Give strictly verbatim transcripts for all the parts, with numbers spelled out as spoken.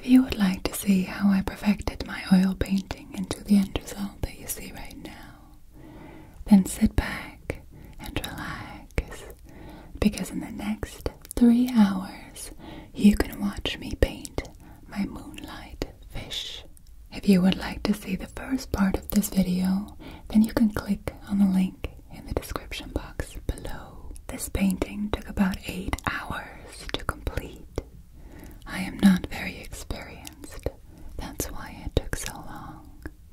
If you would like to see how I perfected my oil painting into the end result that you see right now, then sit back and relax, because in the next three hours you can watch me paint my moonlight fish. If you would like to see the first part of this video, then you can click on the link in the description box below. This painting took about eight hours to complete. I am not very experienced, that's why it took so long.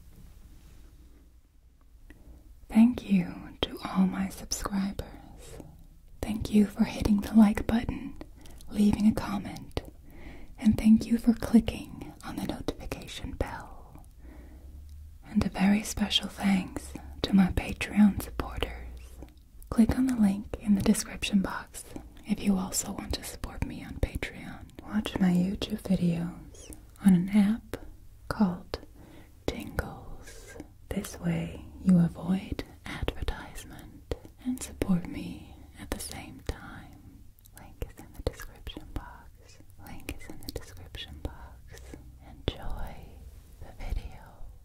Thank you to all my subscribers. Thank you for hitting the like button, leaving a comment, and thank you for clicking on the notification bell. And a very special thanks to my Patreon supporters. Click on the link in the description box if you also want to support me on Patreon. Watch my YouTube videos on an app called Tingles. This way you avoid advertisement and support me at the same time. Link is in the description box. Link is in the description box. Enjoy the video.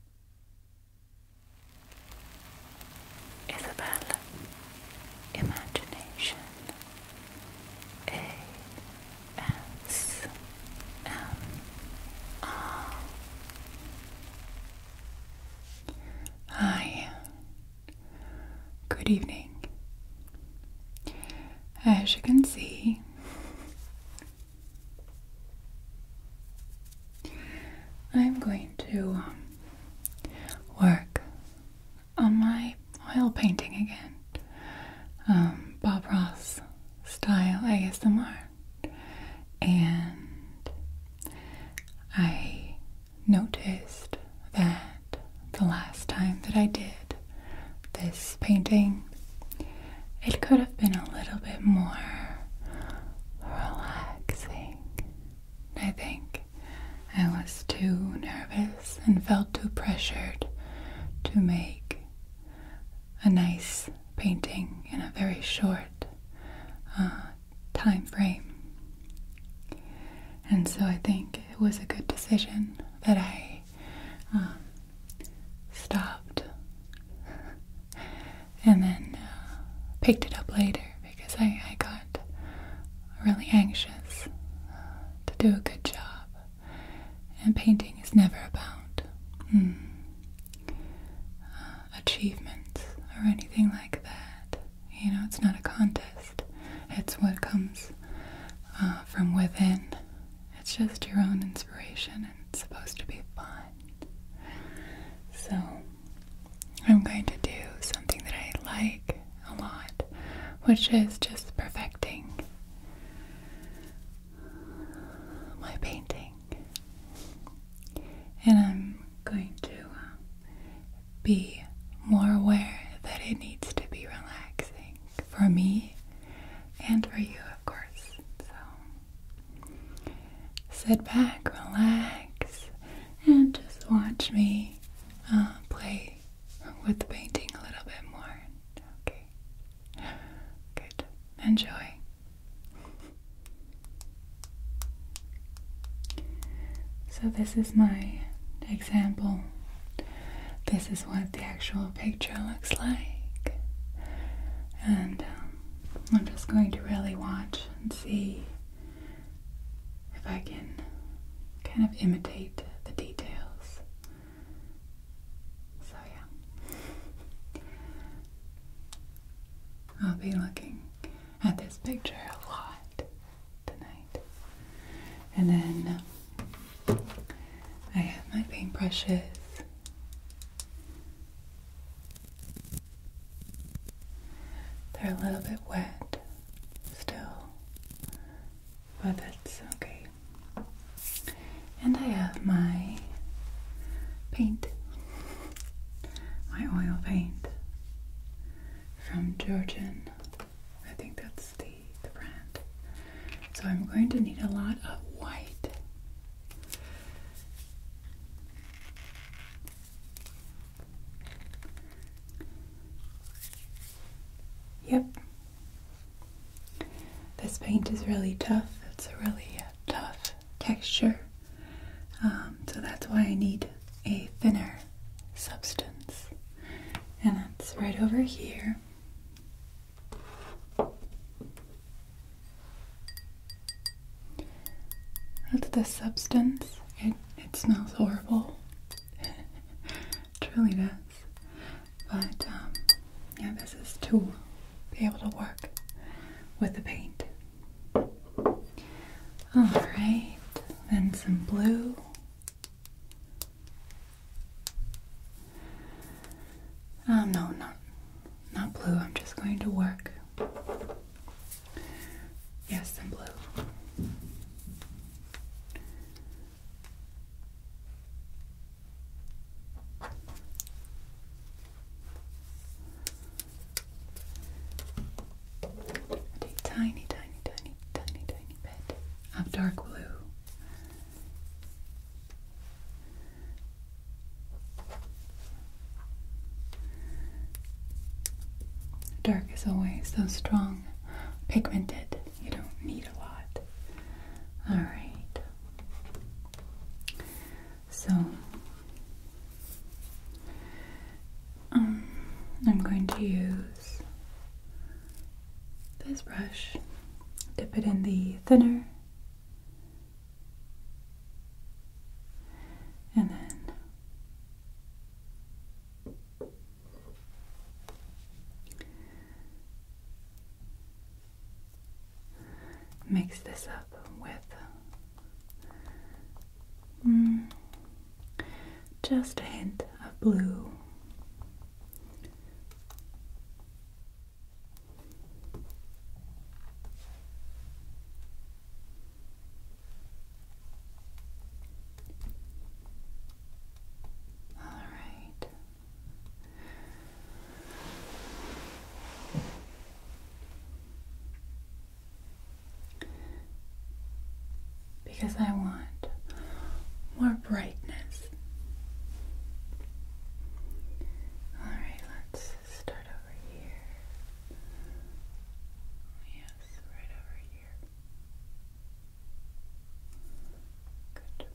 Isabel, imagination. A S M R. Hi. Good evening. As you can see, I'm going to um, work on my oil painting again. Um, Bob Ross style A S M R. And I noticed that the last time that I did this painting, it could have been a little bit more relaxing. I think I was too nervous and felt too pressured to make a nice painting in a very short uh, time frame. And so I think it was a good decision that I um, stopped and then uh, picked it up later, because I, I got really anxious uh, to do a good job. And painting is never about mm, uh, achievements or anything like that. You know, it's not a contest. It's what comes uh, from within. It's just your own inspiration, and it's supposed to be fun. So I'm going to do something that I like a lot, which is just perfecting my painting. And I'm going to uh, be more aware that it needs to be relaxing for me and for you, of course. So sit back, relax, and just watch me uh, play with the painting a little bit more. Okay. Good. Enjoy. So this is my example. This is what the actual picture looks like. And um, I'm just going to really watch and see if I can kind of imitate the details. So yeah. I'll be looking at this picture a lot tonight. And then uh, I have my paintbrushes. They're a little bit wet still, but that's okay. And I have my paint, my oil paint from Georgian. I think that's the, the brand. So I'm going to need a lot of white. Yep. This paint is really tough. It's a really uh, tough texture. Um, so that's why I need a thinner substance. And that's right over here. That's the substance. It, it smells horrible. It really does. But, um, yeah, this is to be able to work with the paint. Alright, then some blue. Um, no, not, not blue. I'm just going to work. Yes, some blue. A tiny, tiny, tiny, tiny, tiny bit of dark blue. Dark is always so strong, pigmented. You don't need a lot. Alright. So, um, I'm going to use this brush, dip it in the thinner, and then mix this up with mm, just a hint of blue. Alright. Because I want more brightness. Alright, let's start over here. Yes, right over here. Good.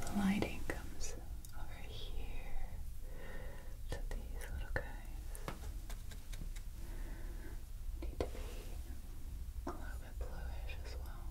the lighting comes over here to these little guys. Need to be a little bit bluish as well.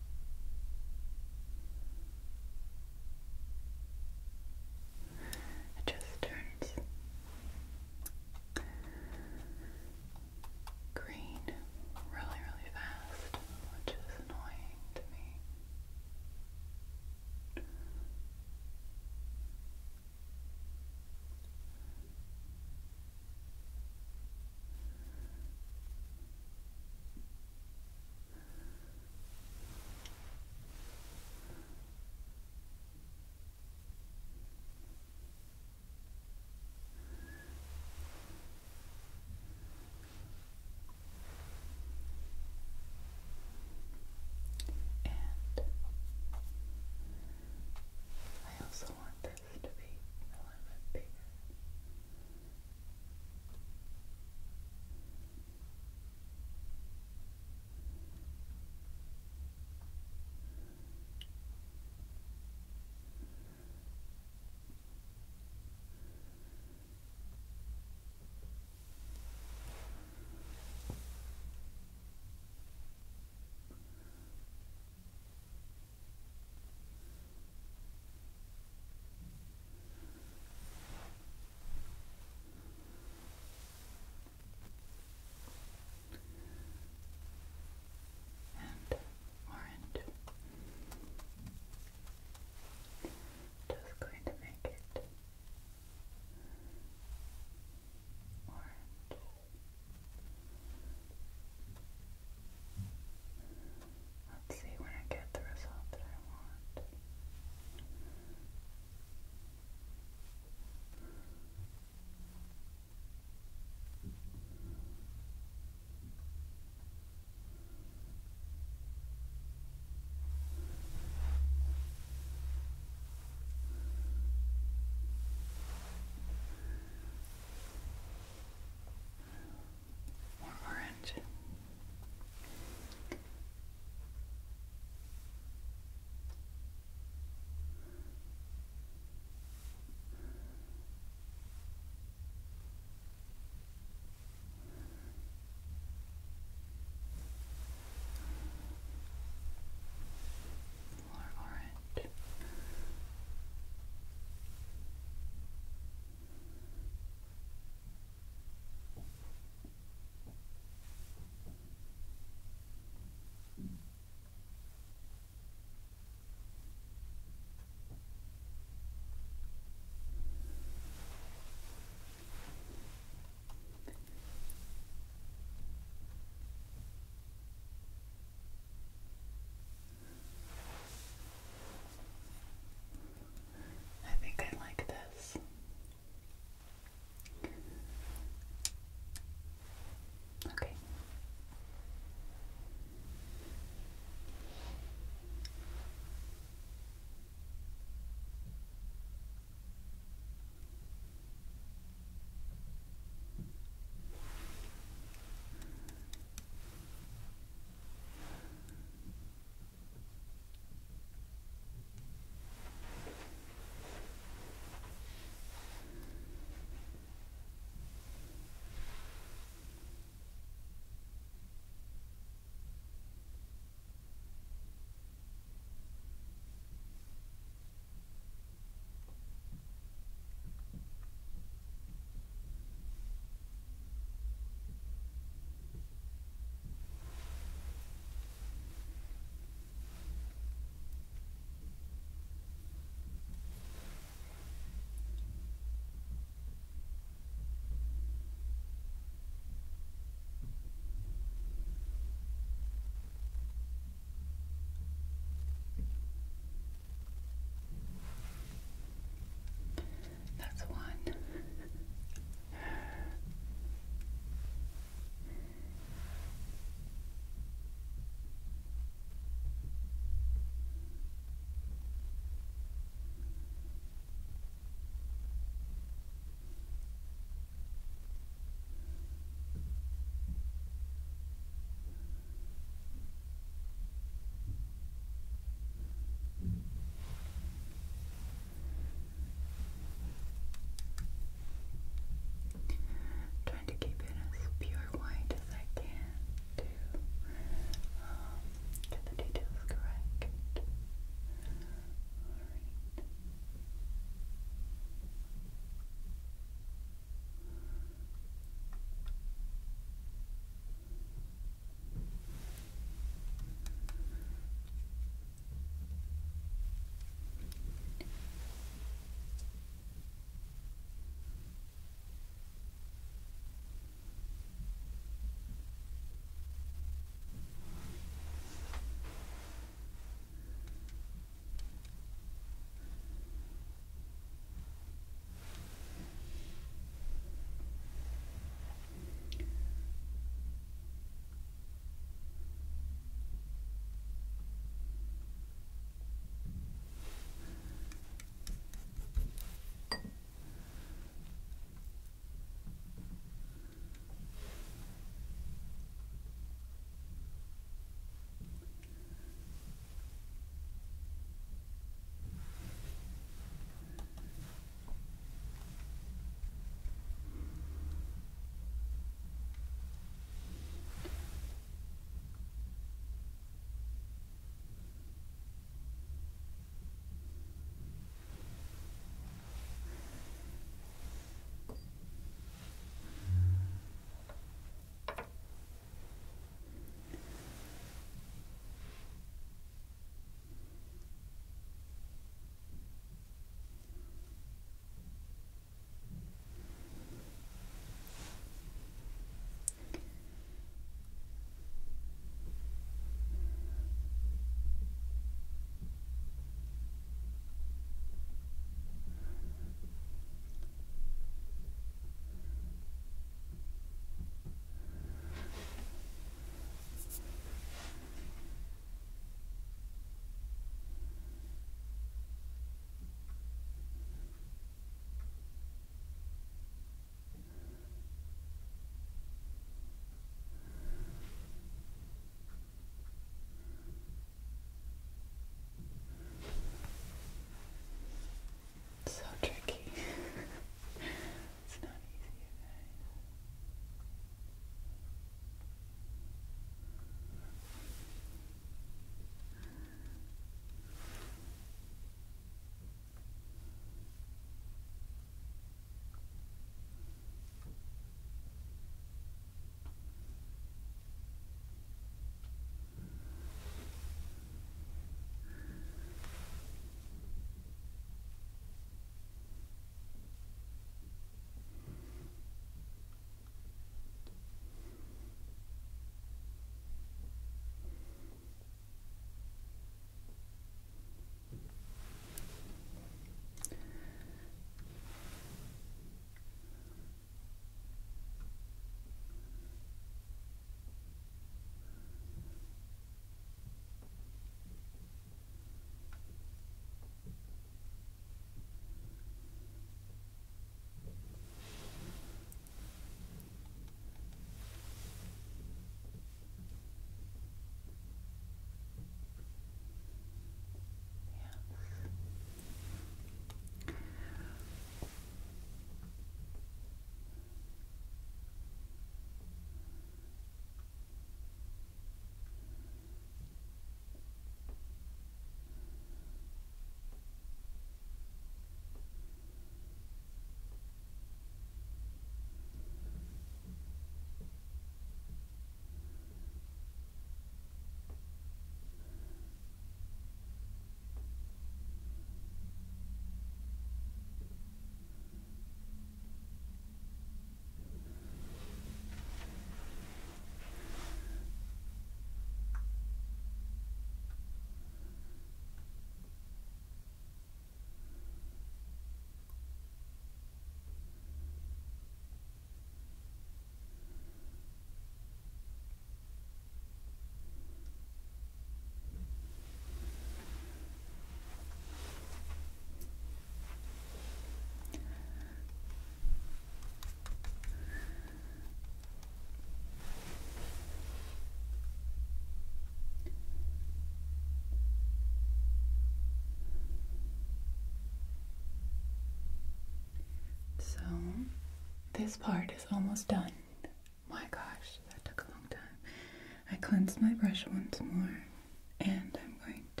this part is almost done. My gosh, that took a long time. I cleansed my brush once more, and I'm going to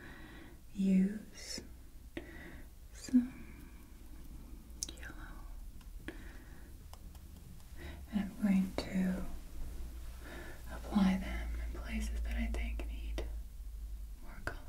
use some yellow. And I'm going to apply them in places that I think need more color.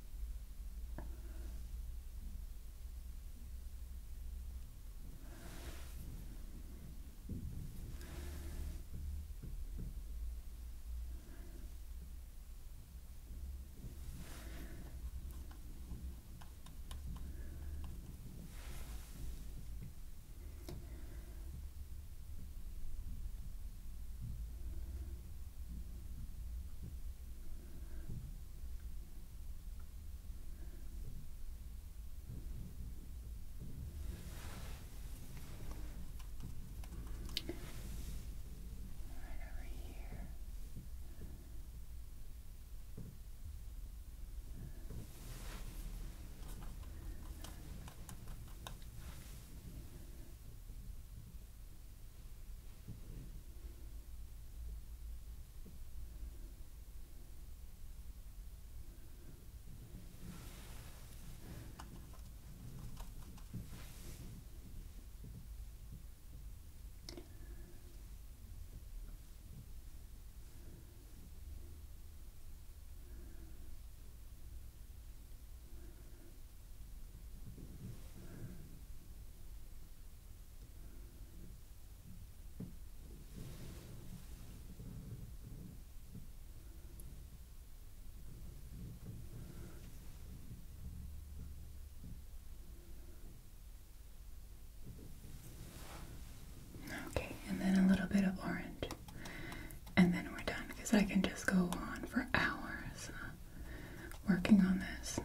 Okay, and then a little bit of orange, and then we're done, because I can just go on for hours uh, working on this.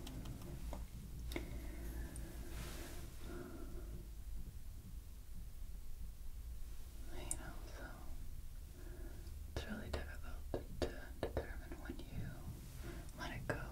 You know, so it's really difficult to determine when you let it go.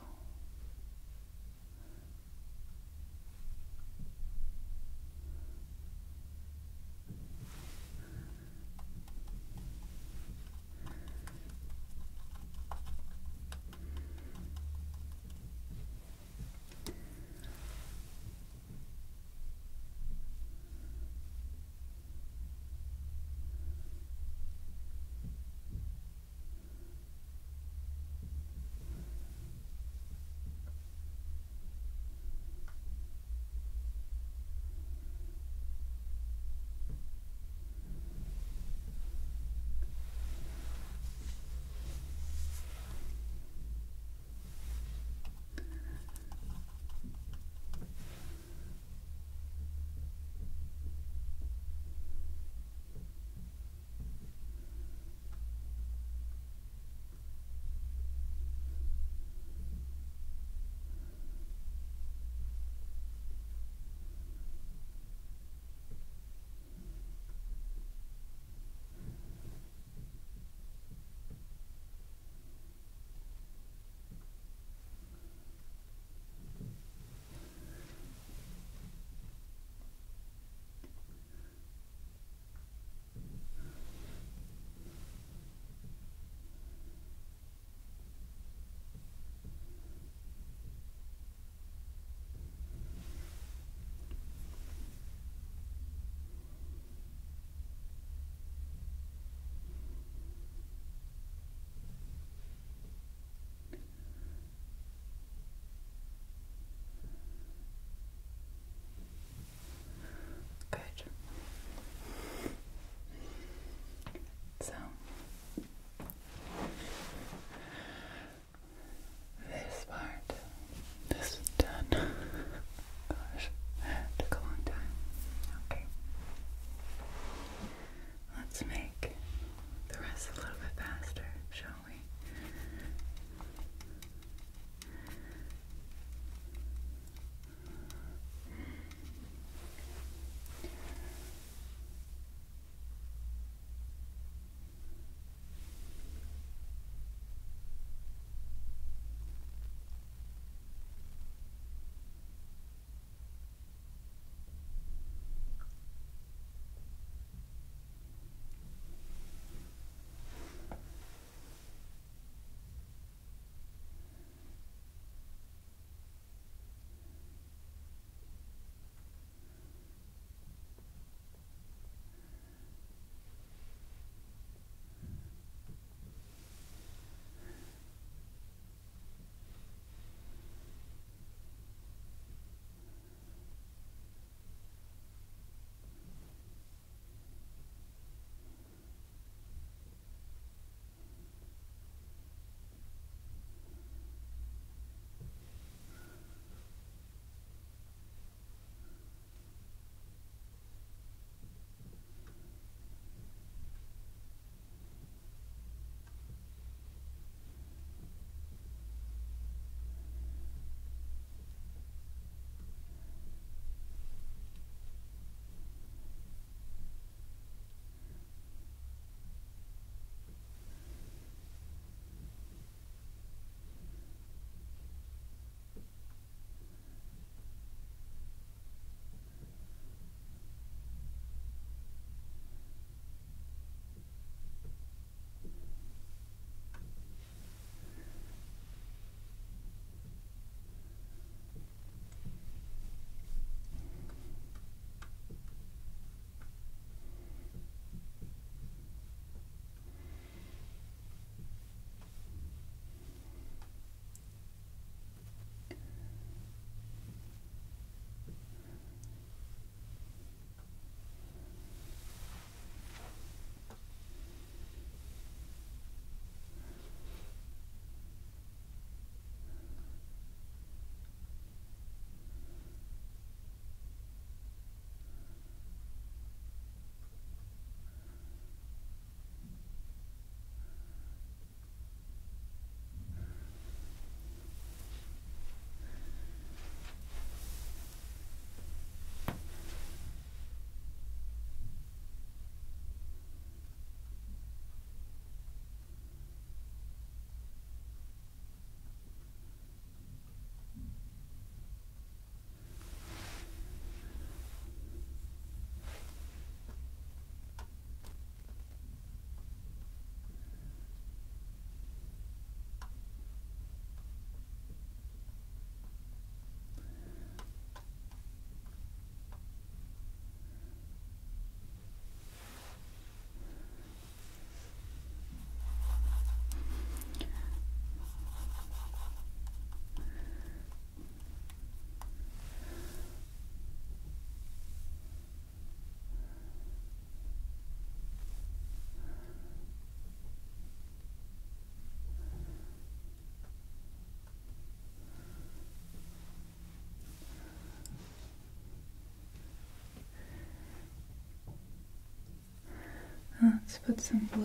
Let's put some blue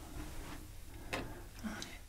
on it.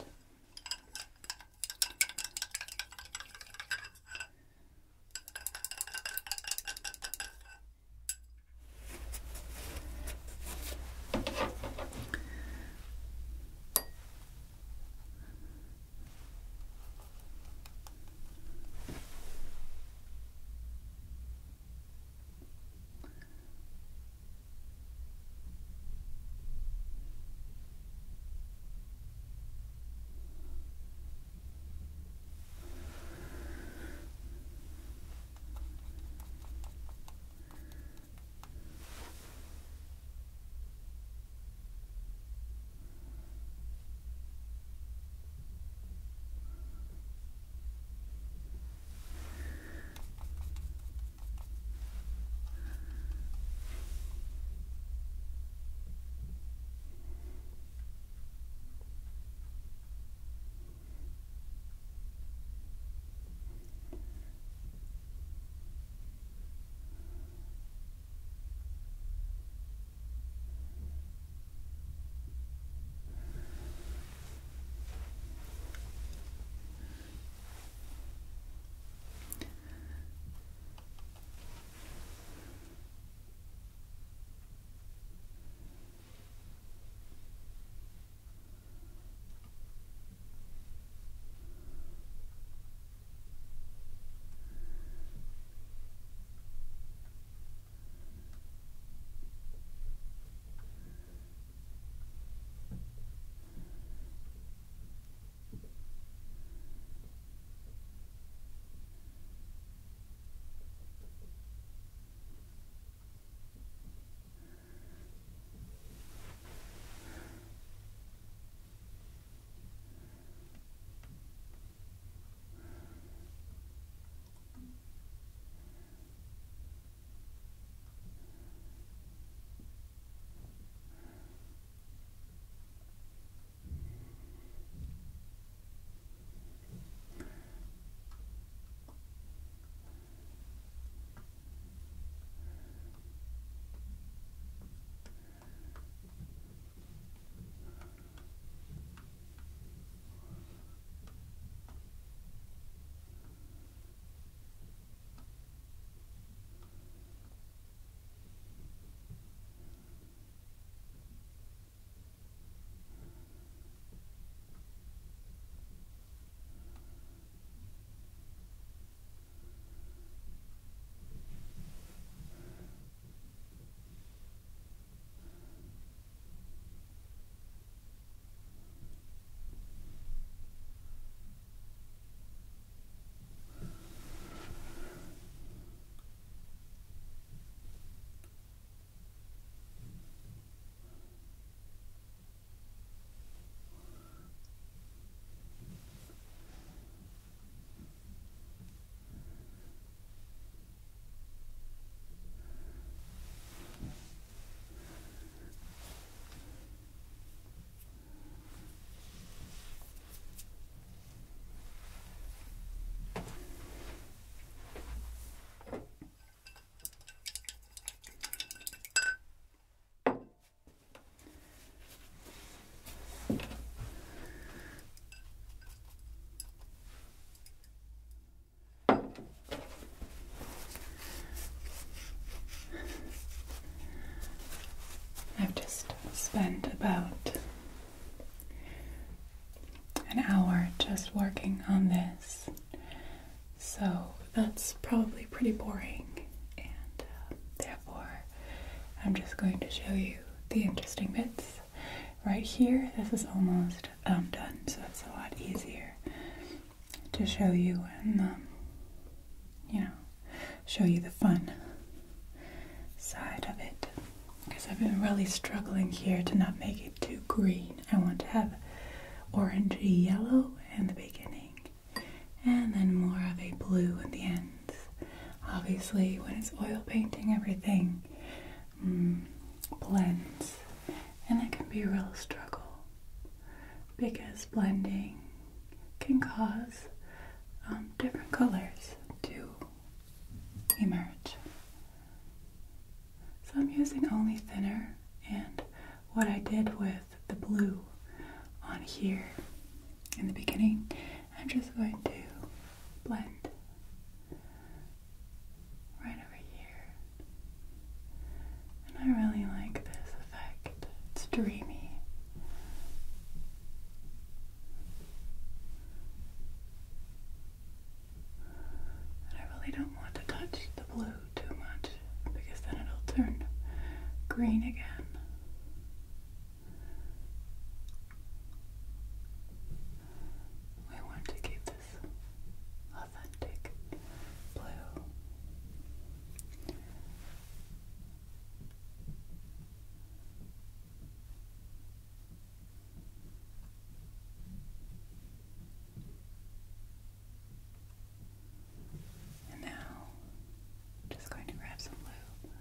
Spent about an hour just working on this, so that's probably pretty boring, and uh, therefore I'm just going to show you the interesting bits. Right here, this is almost um, done, so it's a lot easier to show you and, um, you know, show you the fun side of it. Because I've been really struggling here to not make it too green. I want to have orangey yellow in the beginning and then more of a blue in the ends. Obviously, when it's oil painting, everything mm, blends, and it can be a real struggle because blending can cause um, different colors to emerge. So I'm using only thinner and what I did with the blue on here in the beginning, I'm just going to blend right over here. And I really like this effect. It's dreamy. And I really don't want to touch the blue too much because then it'll turn green again. We want to keep this authentic blue. And now, I'm just going to grab some blue.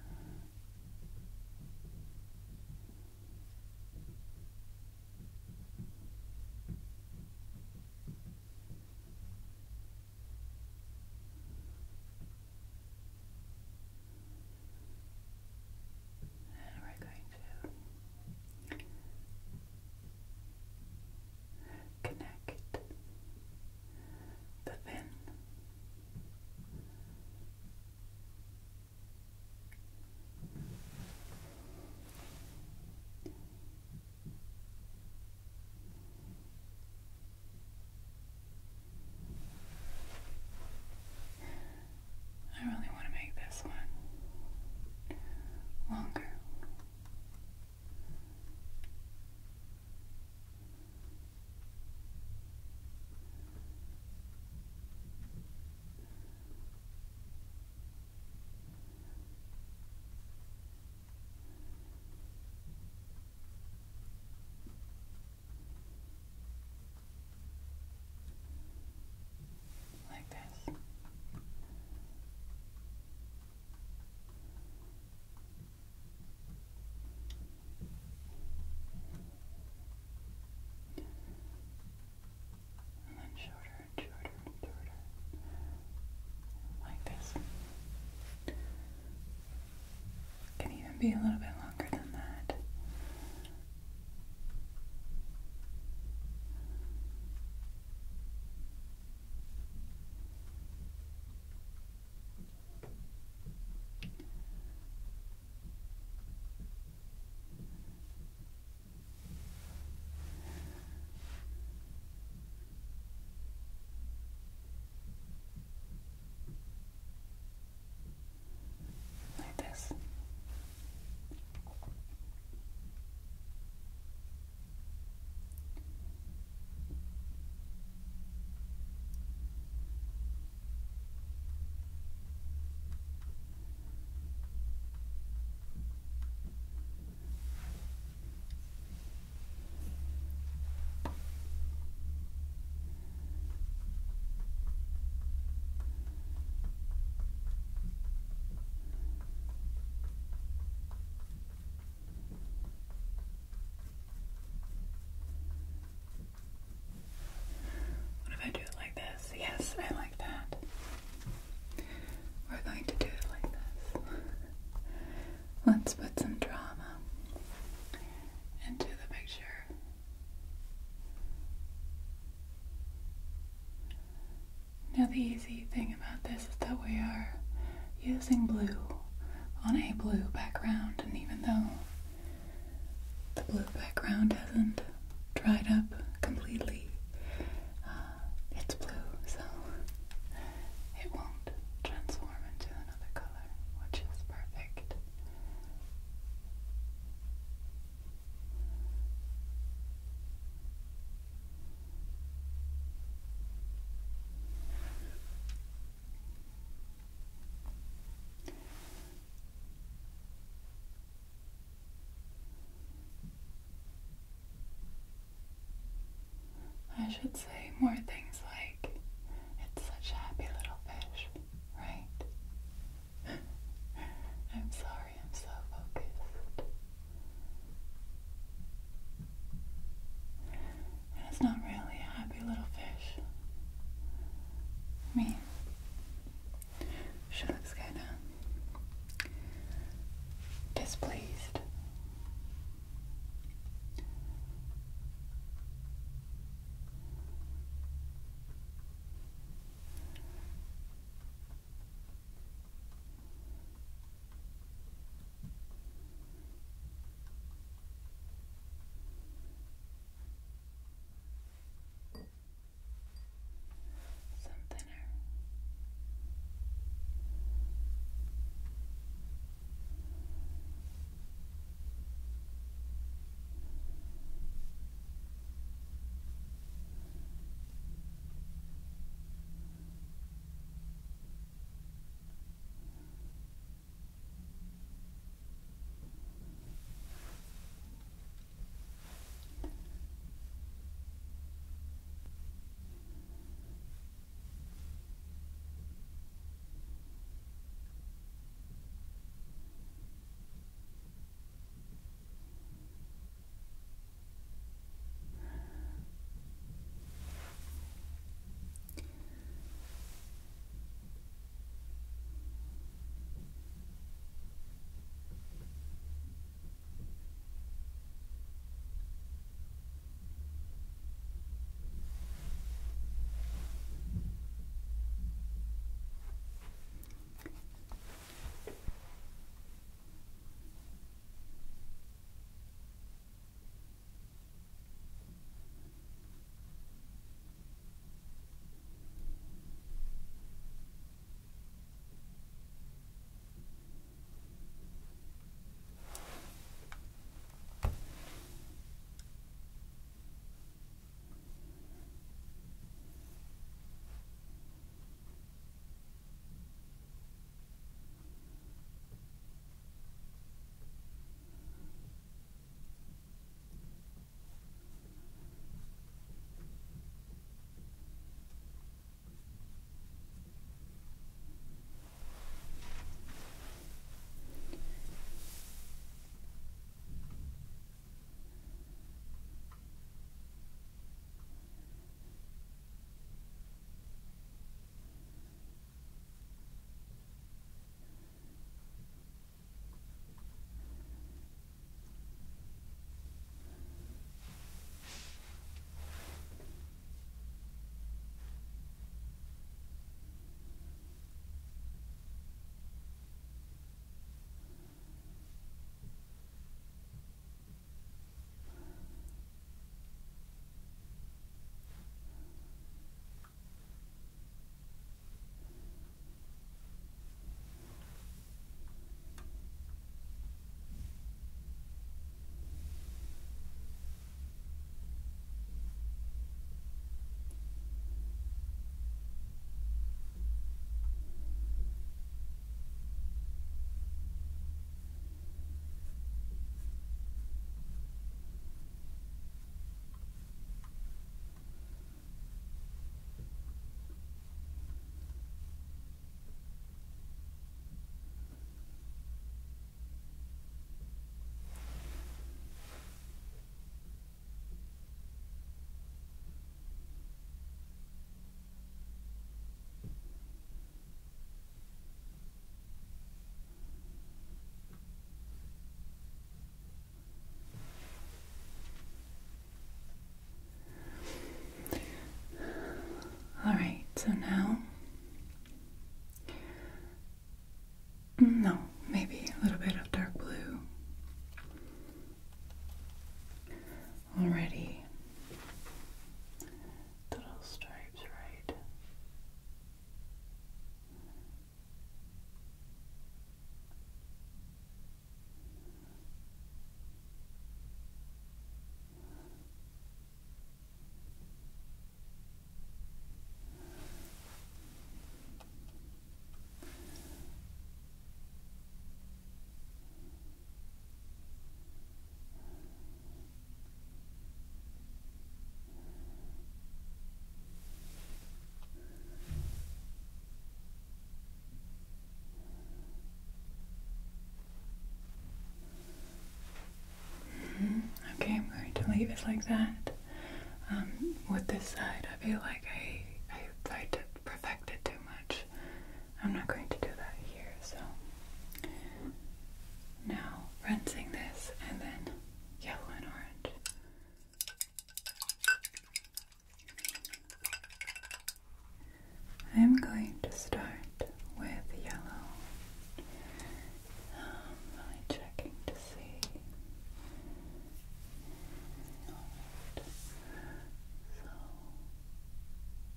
And we're going to connect the fin. I really want to make this one longer. Like this. And then shorter and shorter and shorter. Like this. Can even be a little bit longer than that. Like this. What if I do it like this? Yes, I like that. We're going to do it like this. Let's put some drama into the picture. Now the easy thing about this is that we are using blue on a blue background, and even though the blue background hasn't dried up completely, uh, it's blue, so it won't transform into another color, which is perfect. I should say more things like, it's such a happy little fish, right? I'm sorry, I'm so focused. And it's not really a happy little fish. I mean, she looks kind of displeased. leave it like that. Um, with this side, I feel like I, I tried to perfect it too much. I'm not going to do that here, so now rinsing this and then yellow and orange. I'm going to start with yellow. Um, really checking to see. Alright. So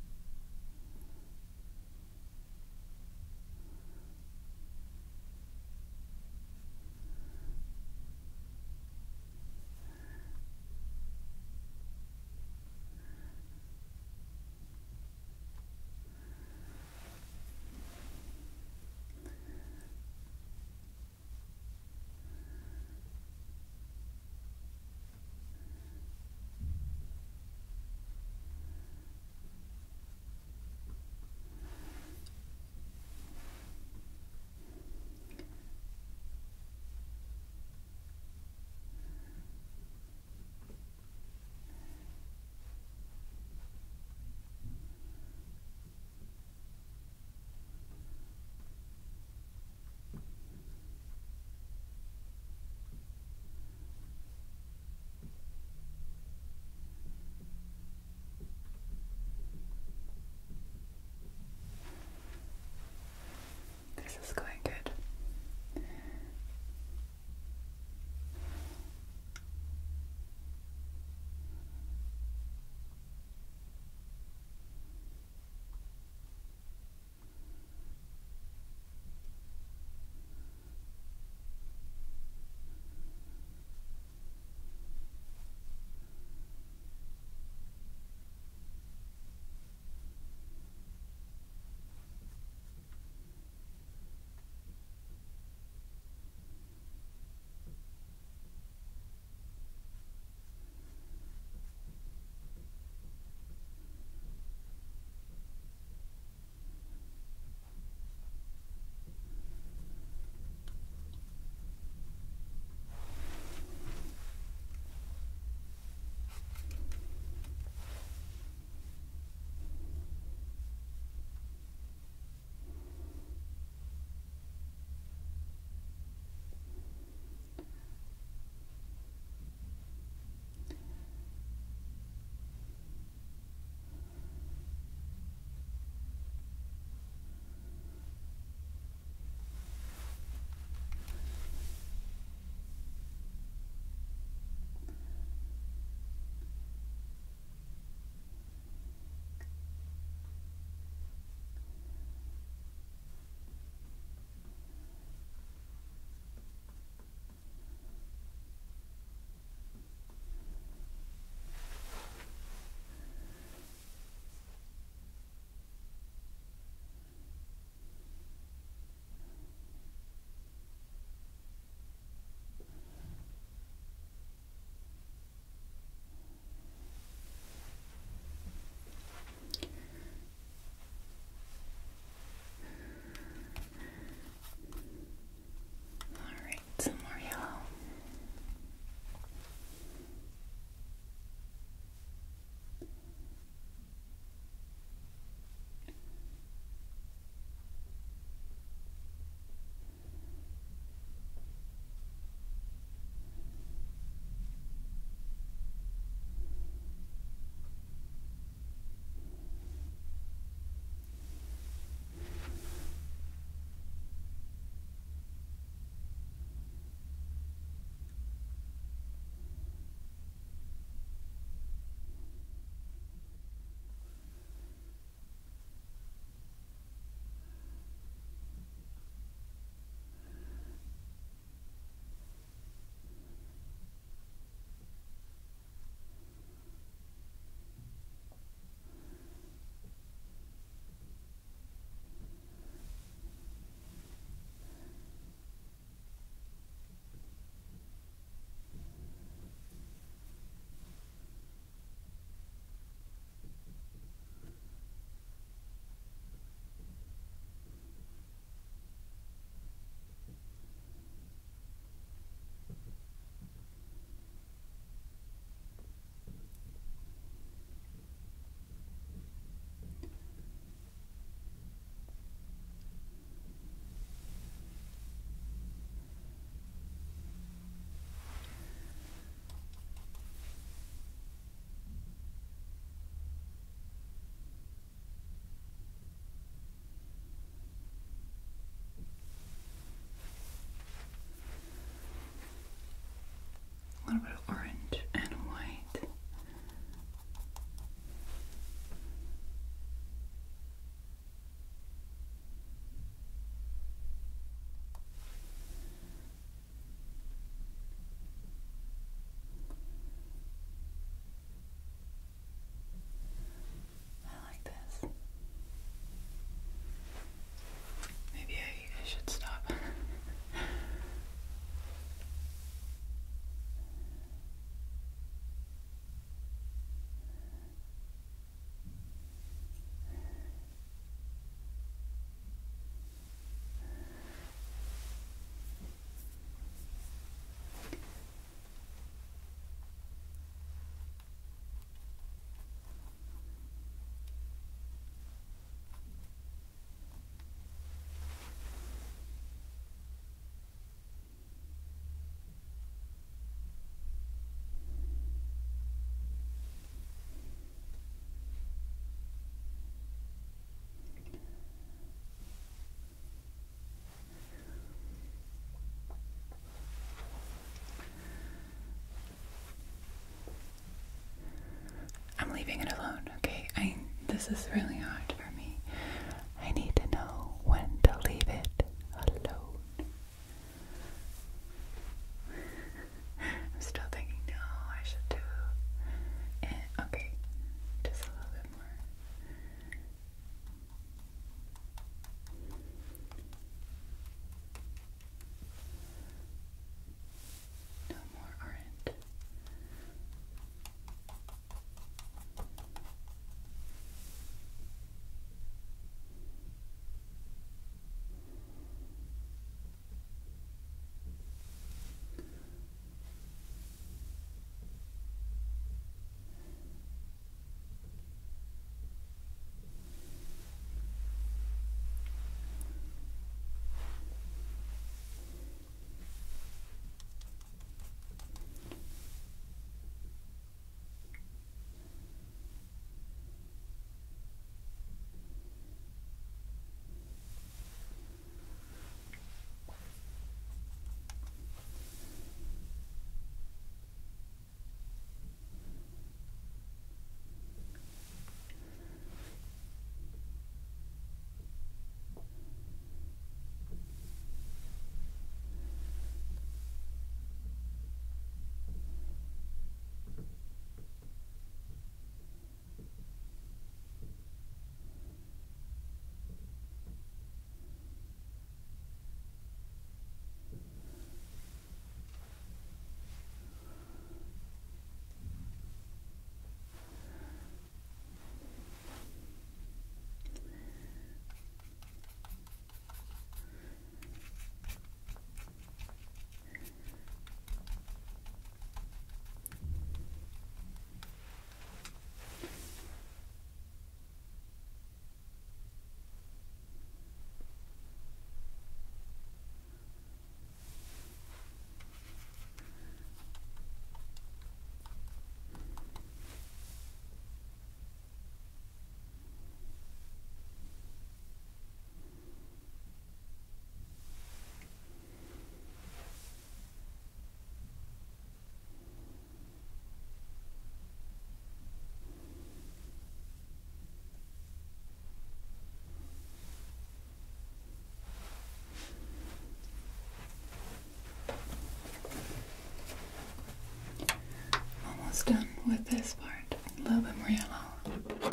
a little bit of orange and white. I like this. Maybe I, I should stop. I'm leaving it alone, okay? I this is really hard for me. I need to know when to leave it alone. I'm still thinking, no, I should do it. Okay, just a little bit more. No more orange. Done with this part. A little bit more yellow.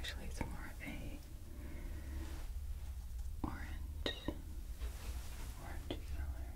Actually, it's more of a orange, orange color.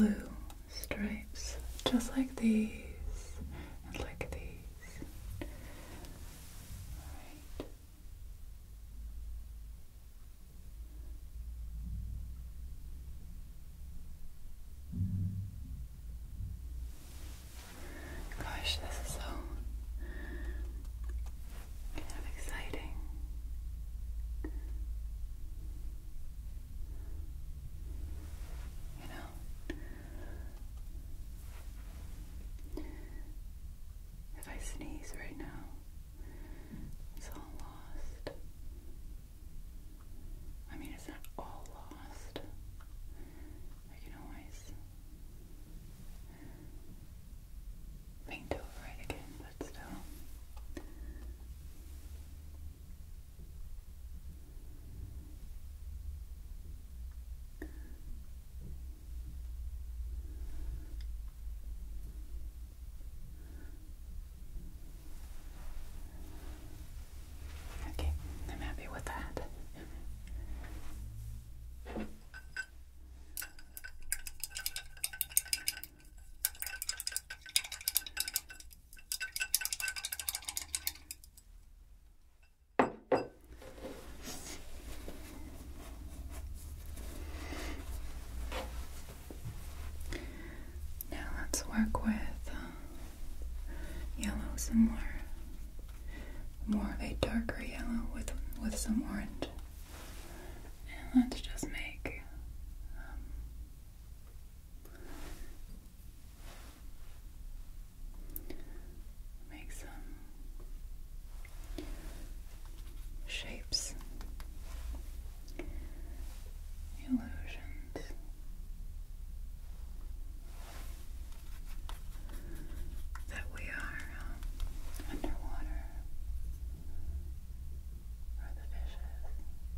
blue stripes, just like these and like these. Alright. Gosh, this is so kind of exciting. You know, if I sneeze right now, it's all lost. I mean, it's not all lost. I can always paint over it again, but still. Okay, I'm happy with that. Now let's work with uh, yellow some more. More of a darker yellow with with some orange. And let's just make um, make some shapes, illusions that we are um, underwater, or the fishes.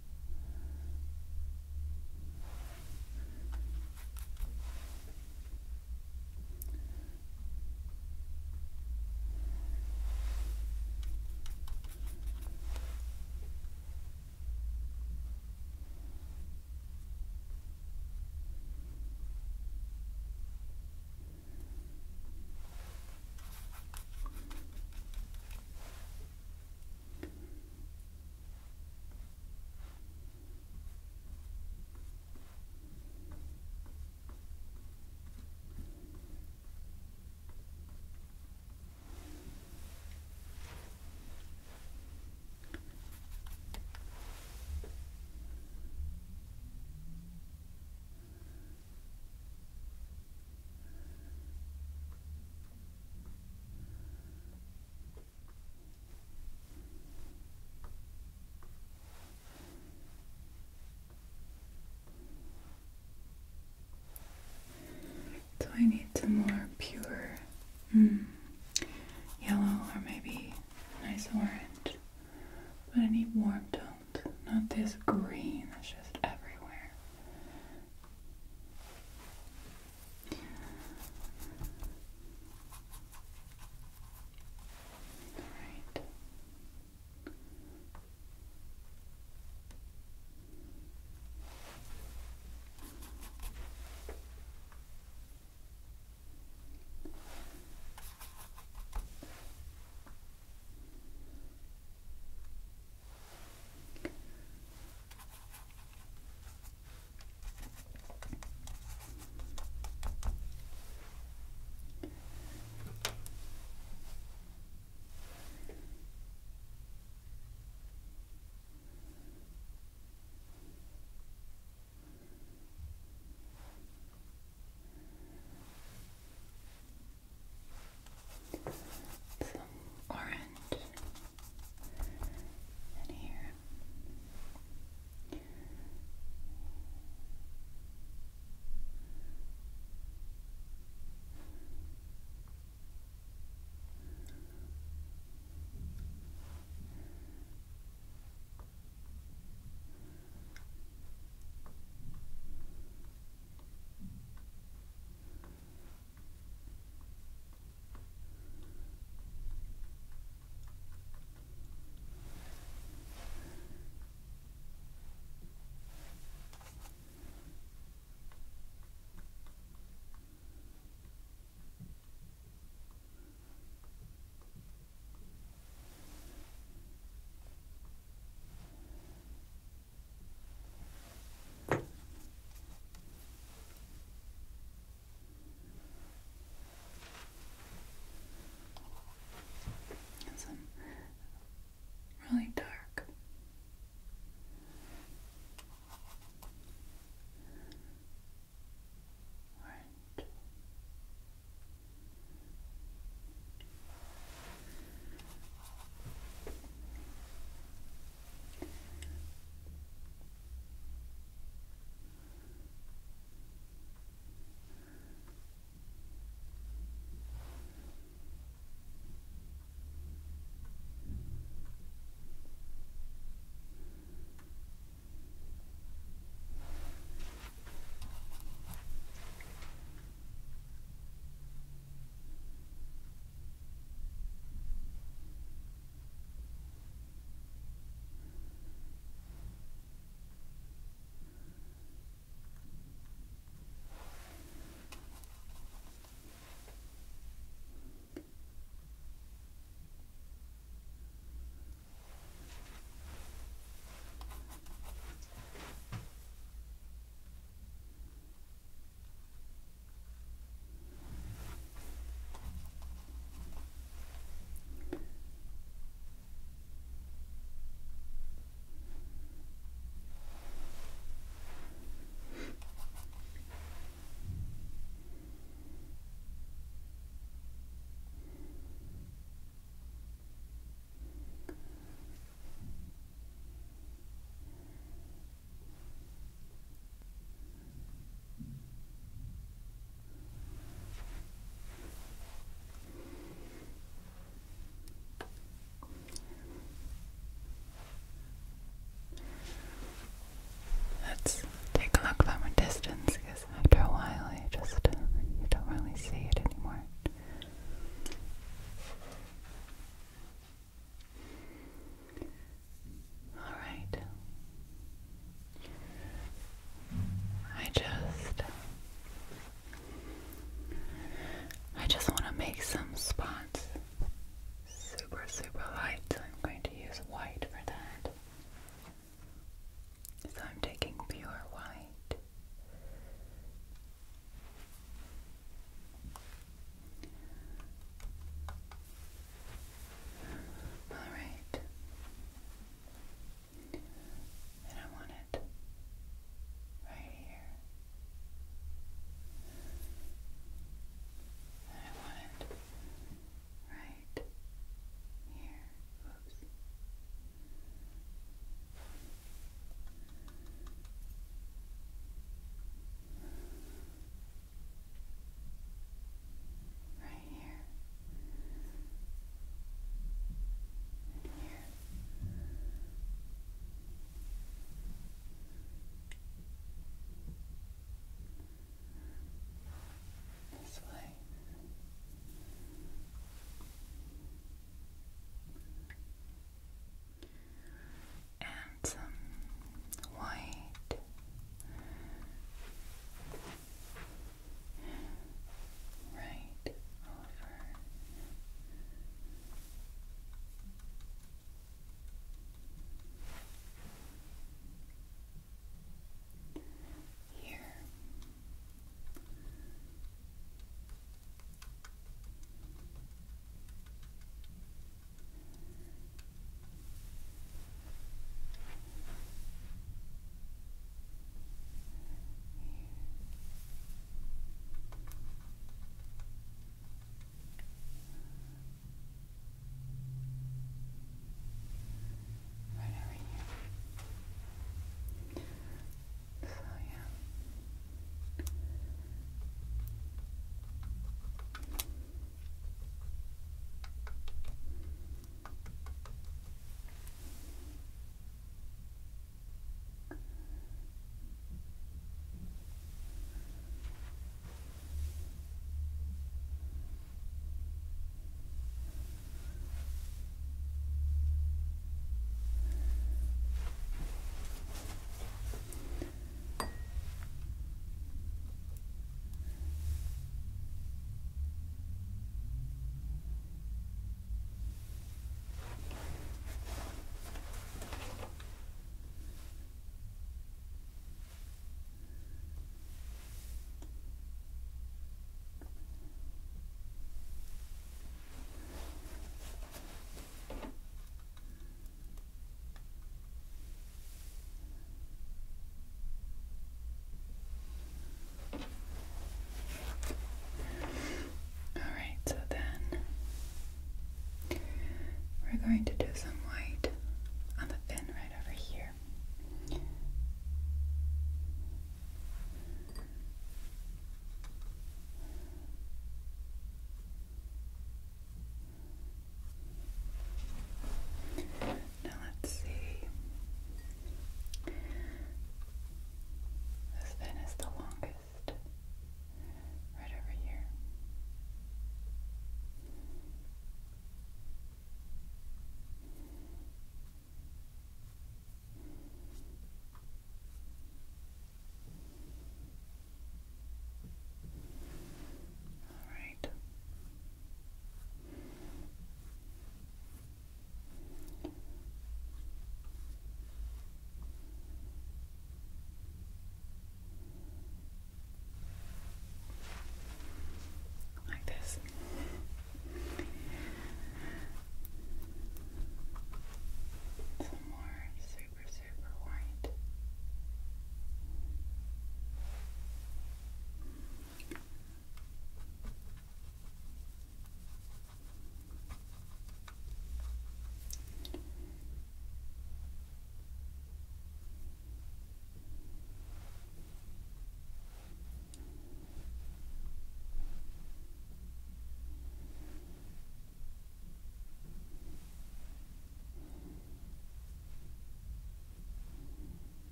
So I need some more pure mm, yellow, or maybe nice orange. But I need warm tones, not this green that's just everywhere. Alright.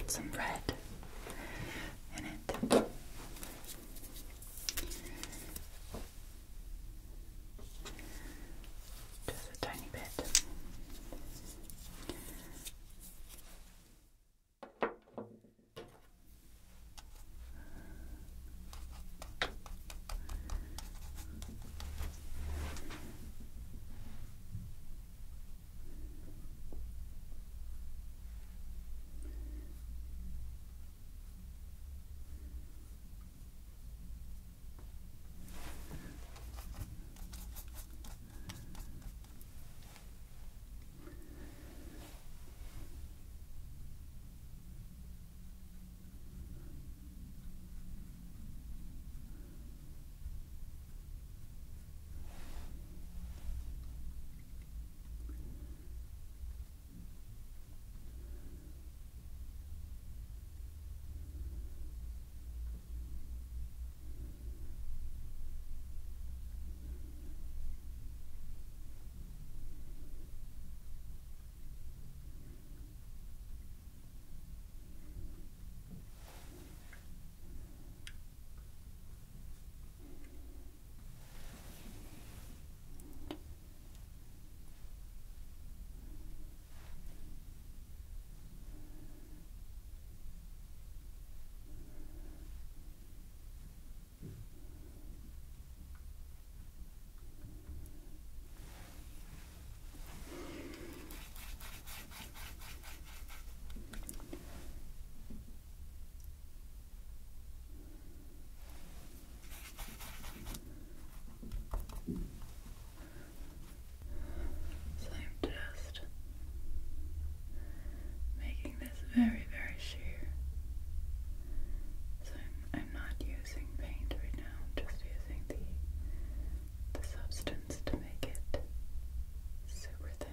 put some red in it. Just a tiny bit. Very, very sheer. So I'm, I'm not using paint right now, I'm just using the, the substance to make it super thin.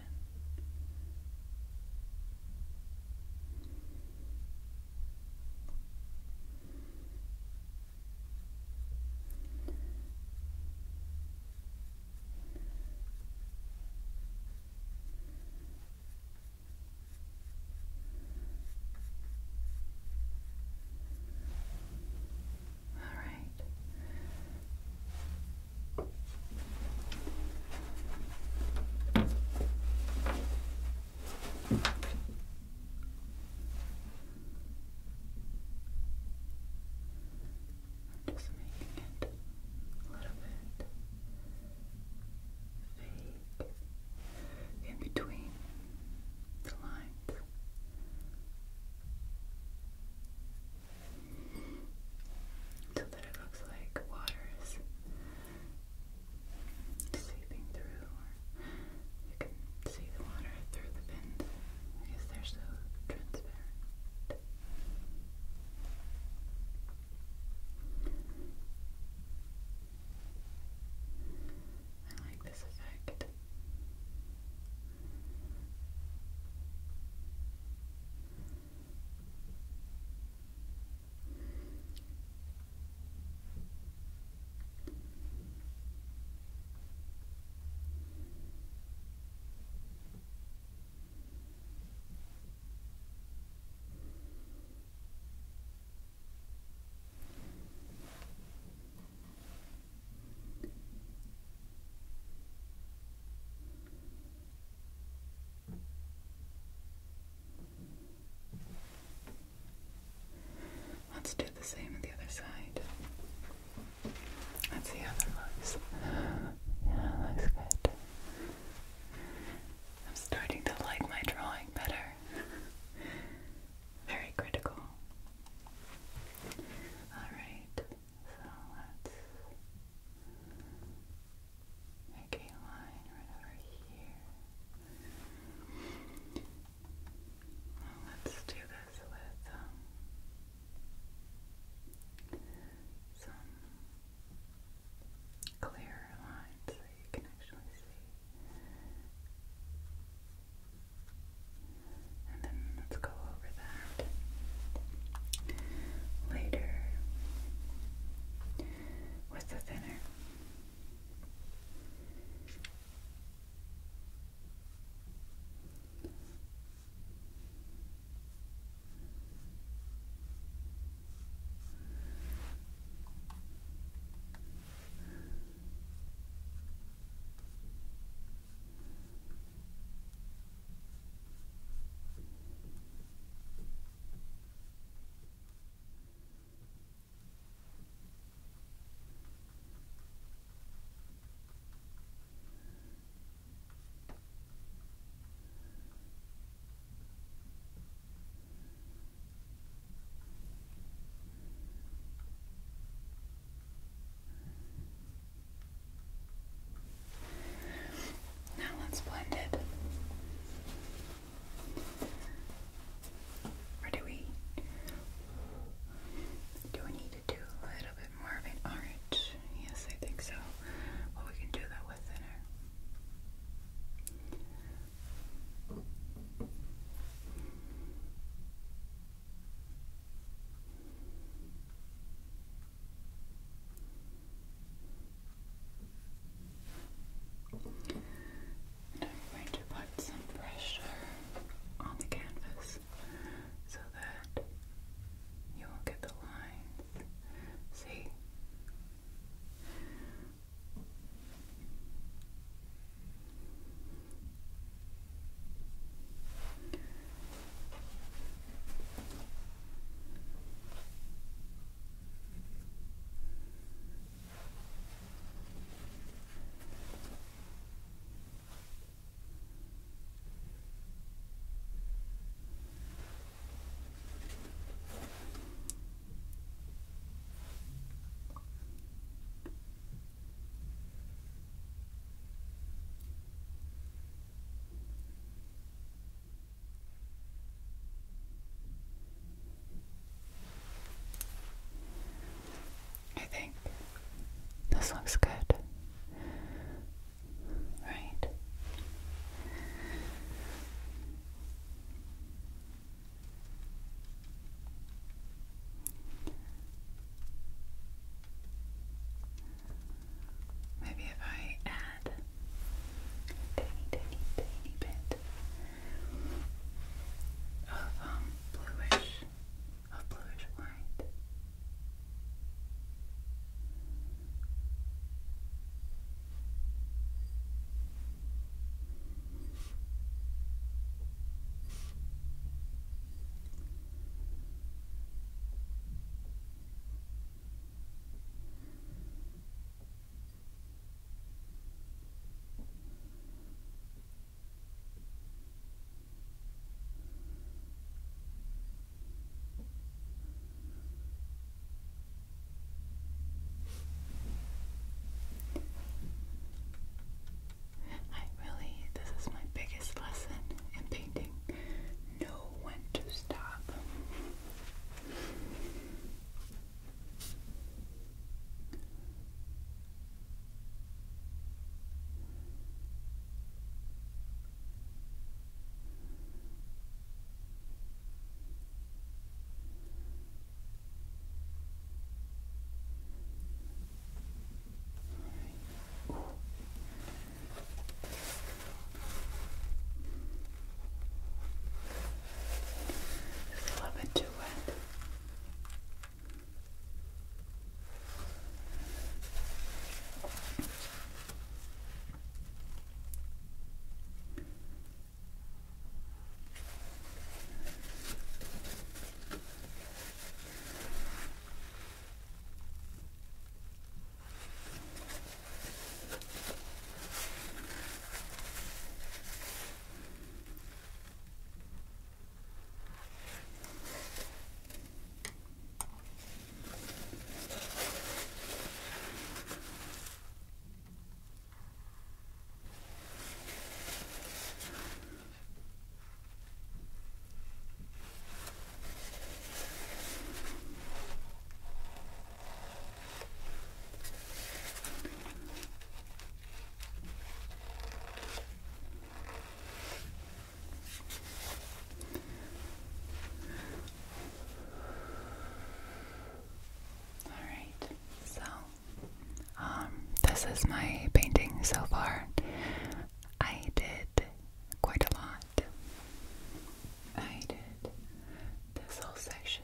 is my painting so far. I did quite a lot. I did this whole section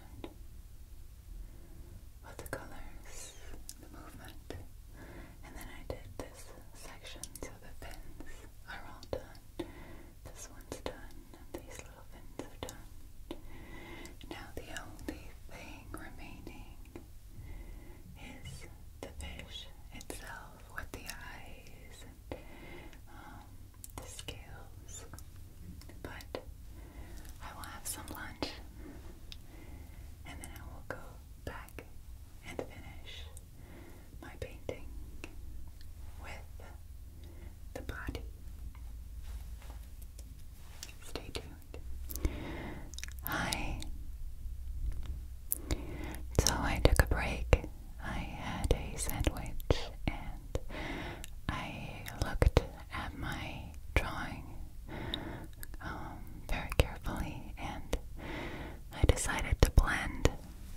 with the colors, the movement, and then I did this section so the fins are all done. This one's done, and these little fins are done. Now the only thing remaining is the fish itself with the eyes and um, the scales. But I will have some lunch and then I will go back and finish my painting with the body. Stay tuned. Hi. So I took a break. I had a sandwich and I looked at my drawing um, very carefully, and I decided to blend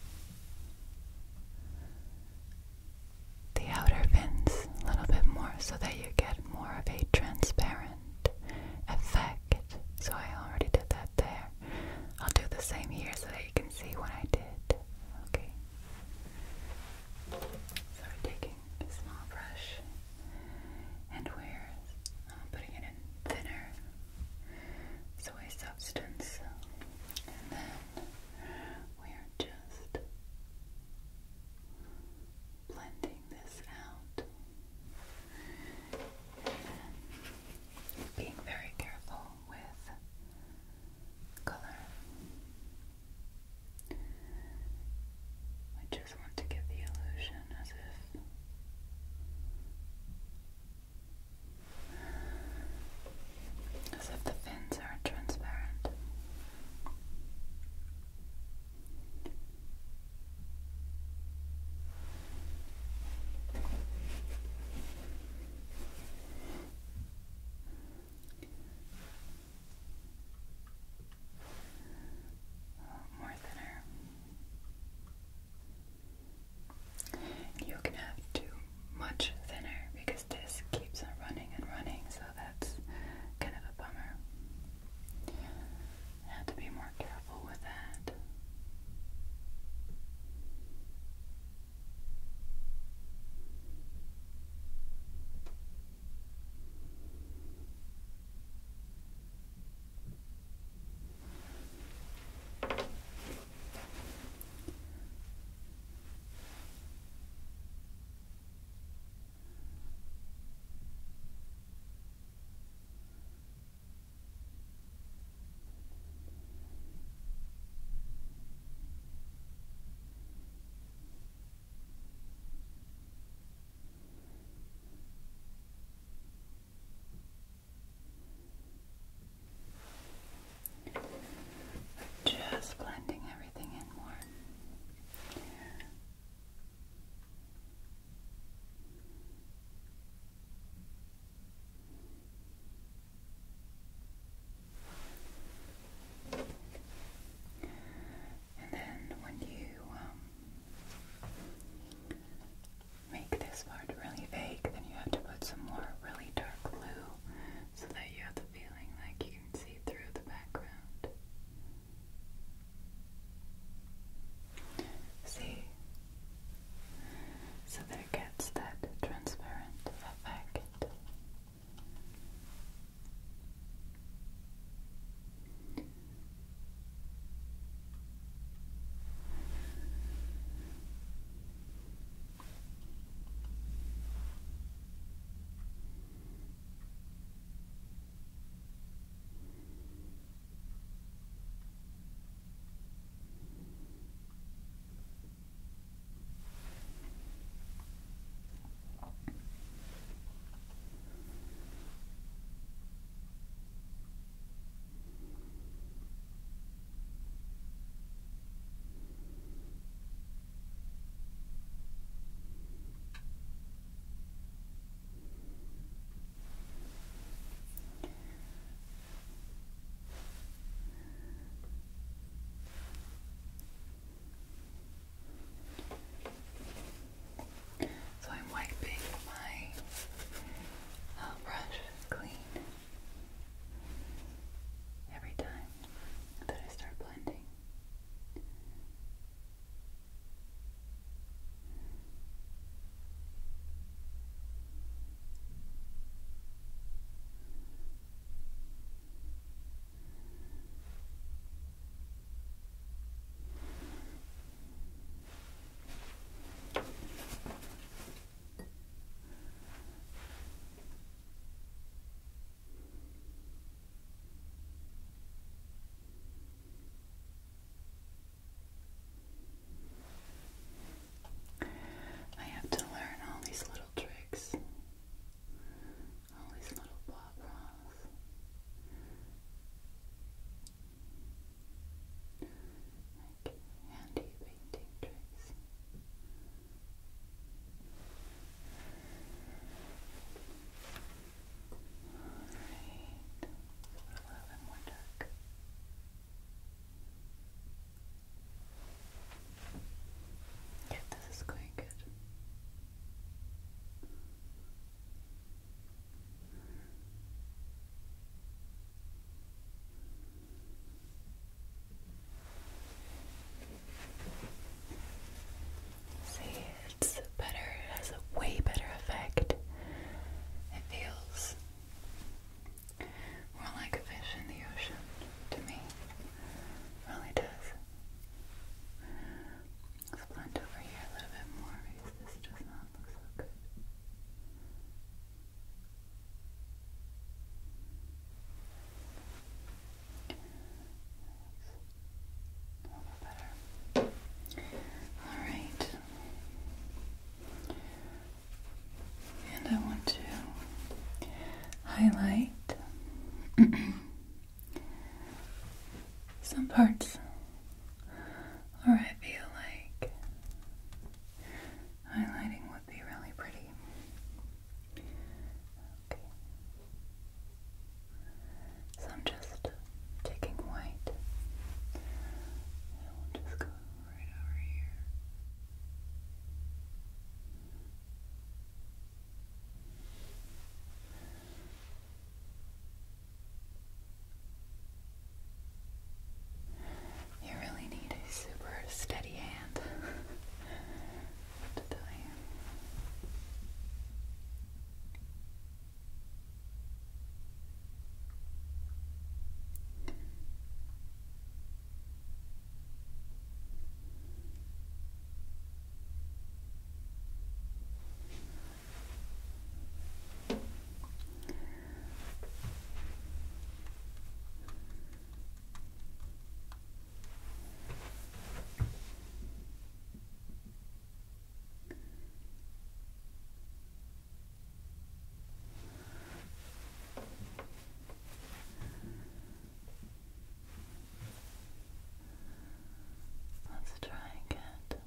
the outer fins a little bit more so that you get more of a transparent effect. So I already did that there. I'll do the same here so that you can see what I did. Okay. So we're taking a small brush and we're uh, putting it in thinner, so a substance, and then we are just blending this out, and being very careful with color. I just want to give the illusion as if as if the fins are transparent. More thinner. or I feel like highlighting would be really pretty. Okay. So I'm just taking white. And we'll just go right over here. You really need a super steady hand. What to tell you. Let's try and get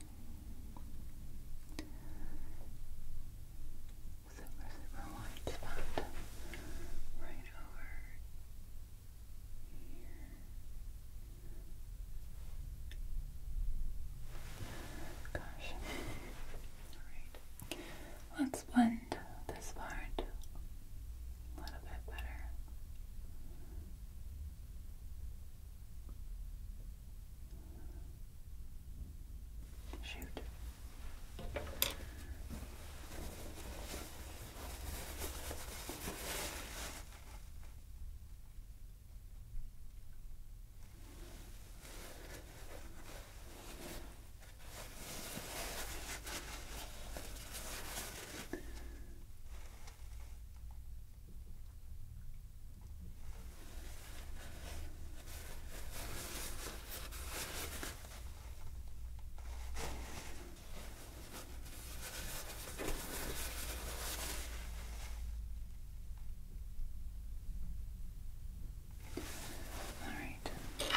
super, super white spot right over here. Gosh. Alright. Let's blend this part a little bit better. Shoot. Alright.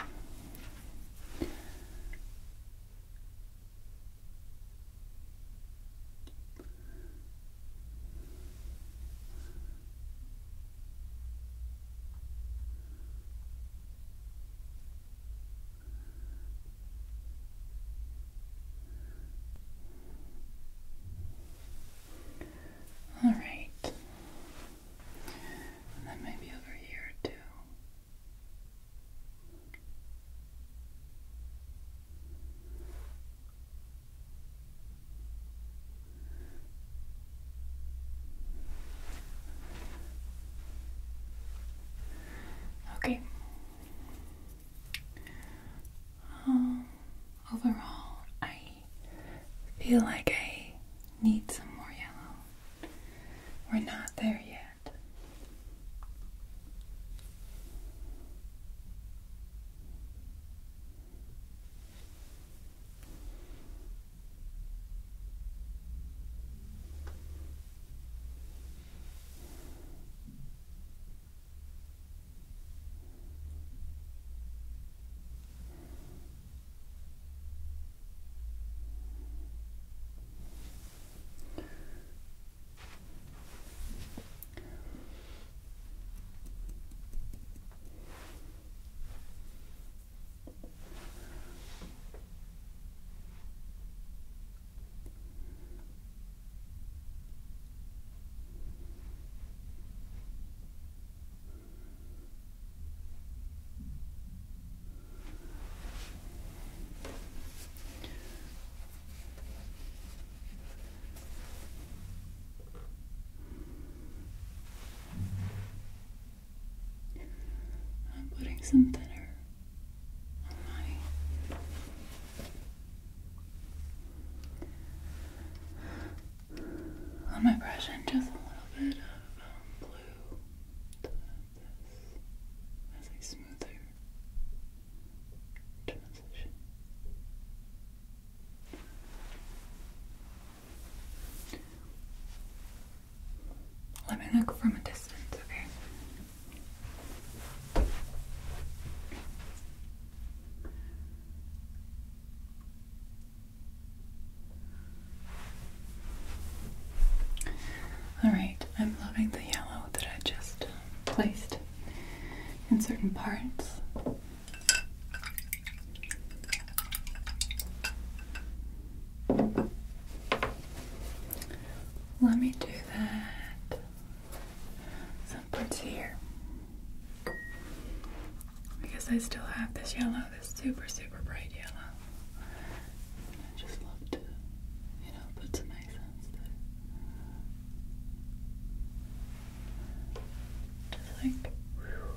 Alright. And then maybe over here too. Okay. Um, overall, I feel like I need some more yellow. We're not there yet. Putting some thinner on my on my brush and just a little bit of um, blue to this as a smoother transition. Let me look from a distance, okay? parts. Let me do that. Some parts here. Because I still have this yellow, this super, super bright yellow. I just love to, you know, put some accents there. Just like, whew.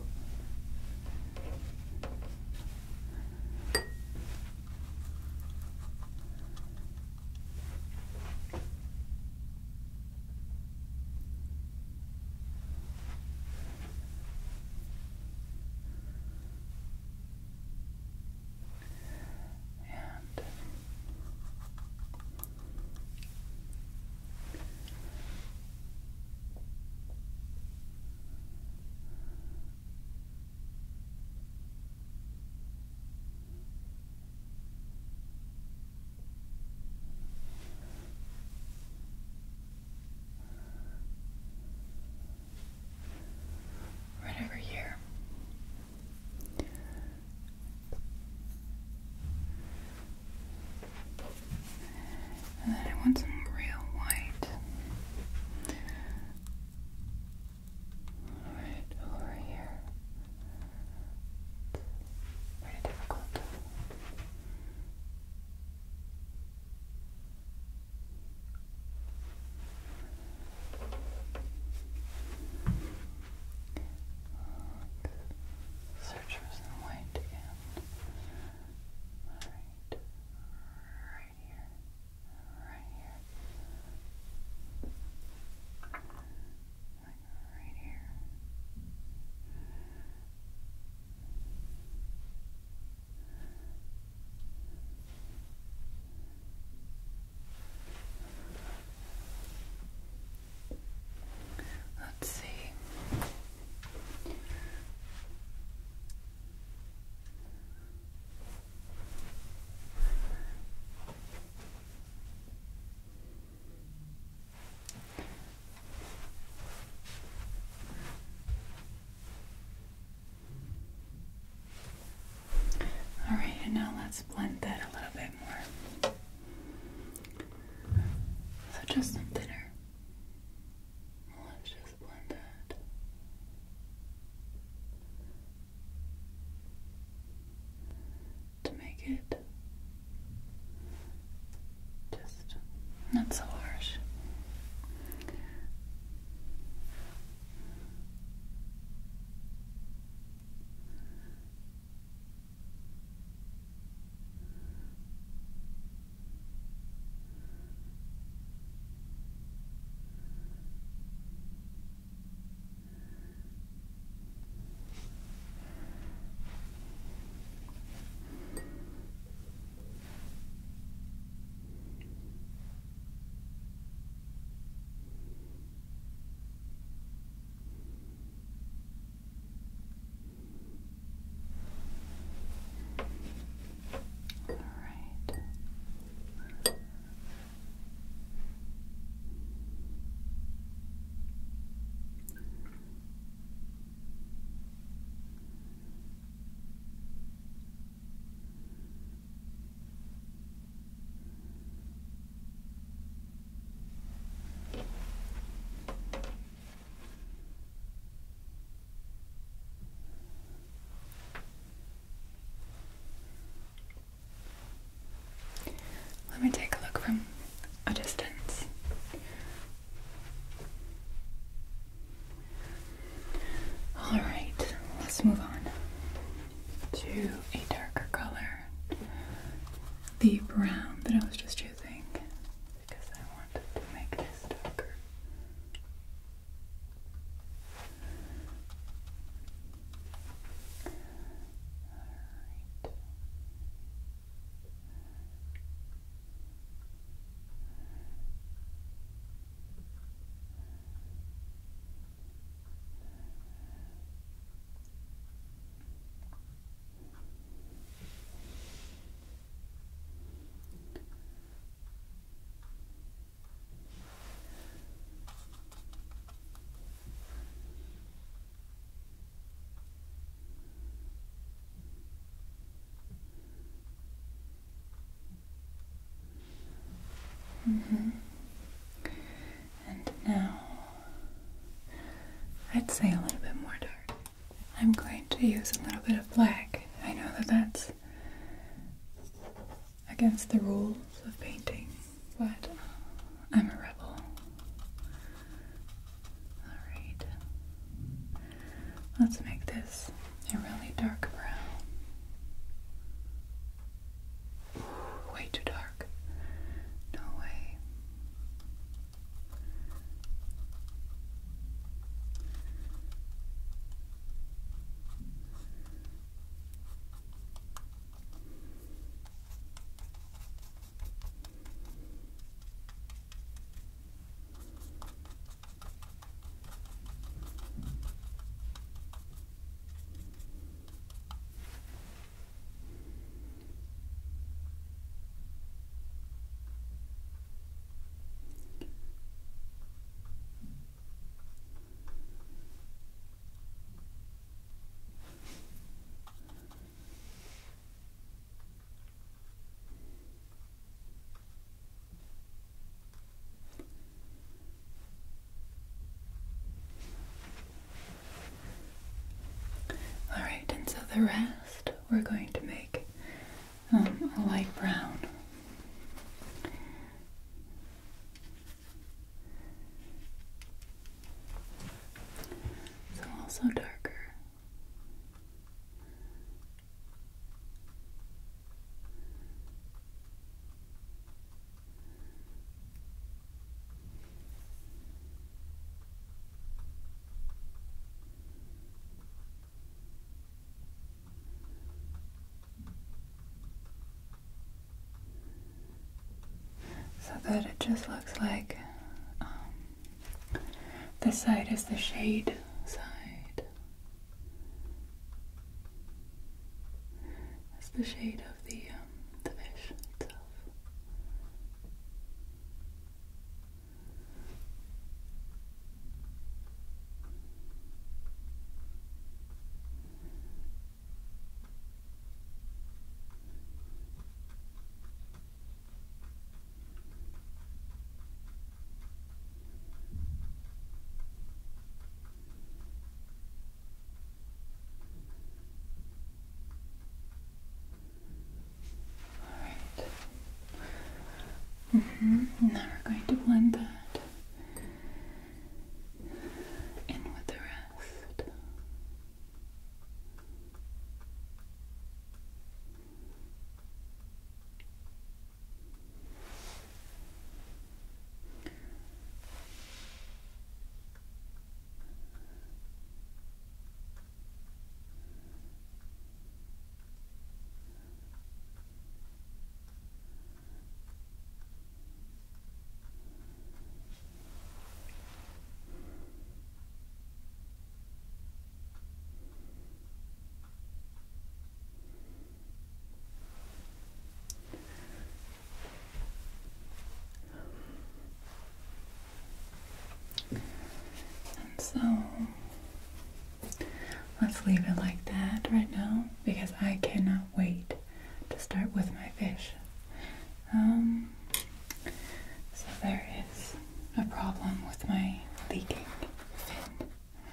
Over here. And then I want some real white. Right over here. It's pretty difficult. Search for some white again. Alright. Right here. Right here. Right here. Let's see. Alright, and now let's blend that a little bit more. So just some thinner. Let's just blend that. To make it just not so harsh. Let me take a look from a distance. Alright, let's move on to a darker color. The brown that I was just choosing because I wanted to make this darker. Alright. Mm-hmm. And now, I'd say a little bit more dark. I'm going to use a little bit of black. I know that that's against the rules of painting, but I'm a rebel. Alright. Let's make this a really dark brown. Ooh, way too dark. No way. Alright, and so the rest we're going to make um, a light brown. So also darker. So that it just looks like um, this side is the shade side. That's the shade of the um, the fish itself. Mm-hmm. Now we're going to blend that in with the rest. So let's leave it like that right now because I cannot wait to start with my fish. Um, so there is a problem with my leaking fin.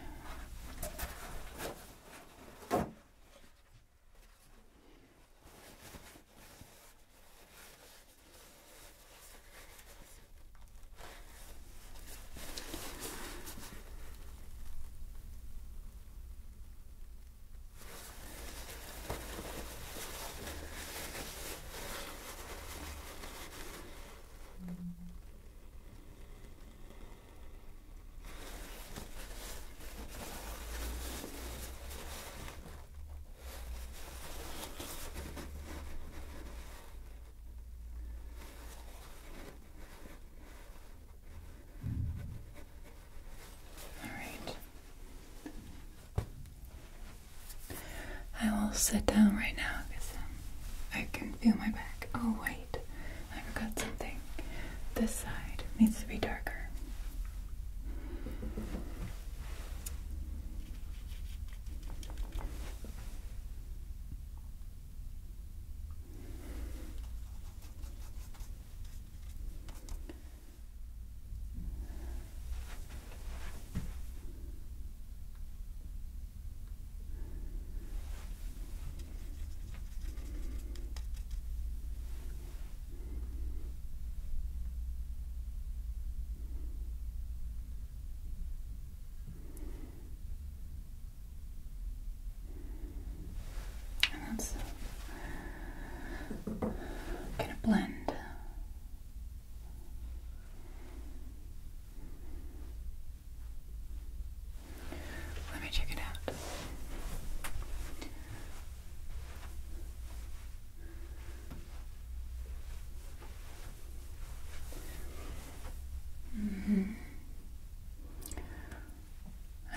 I will sit down right now because um, I can feel my back. Oh wait, I forgot something. This side needs to be darker.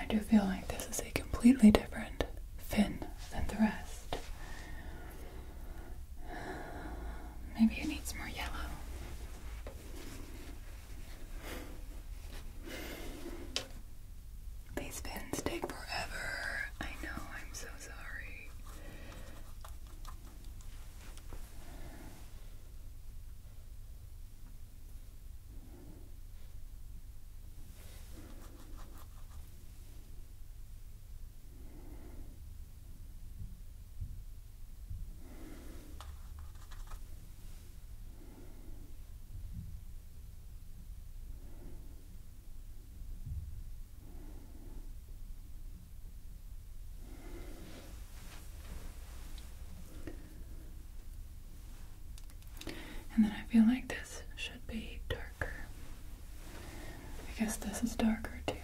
do feel like this is a completely different fin than the rest. Maybe it needs more yellow. These fins take forever. I know, I'm so sorry. And then I feel like this should be darker. I guess this is darker too.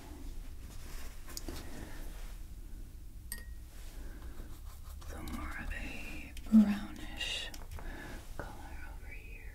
So more of a brownish color over here.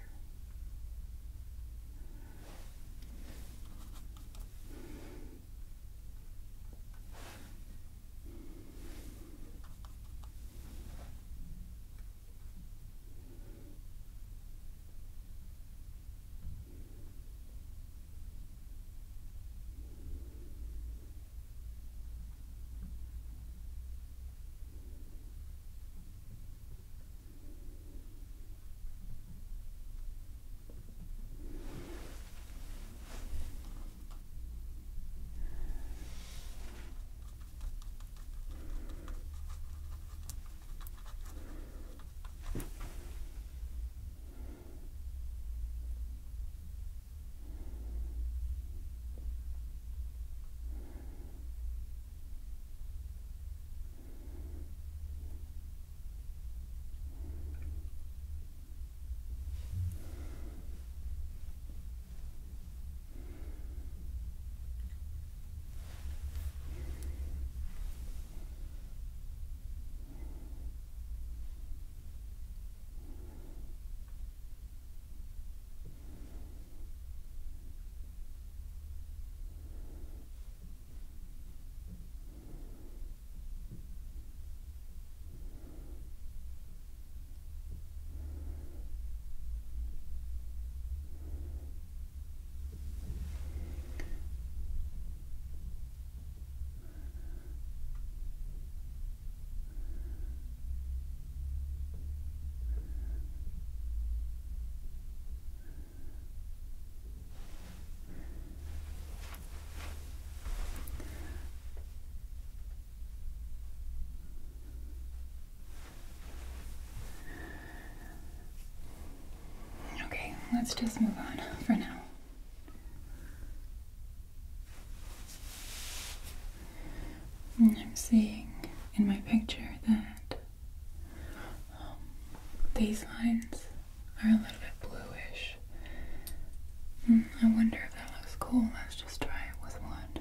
Let's just move on for now. I'm seeing in my picture that um, these lines are a little bit bluish. Mm, I wonder if that looks cool. Let's just try it with one.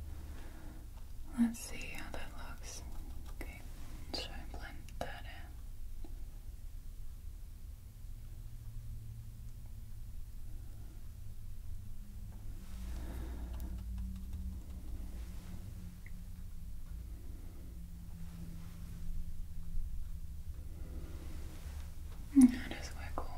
Let's see how that looks. Okay, let's try and blend that in. That is quite cool.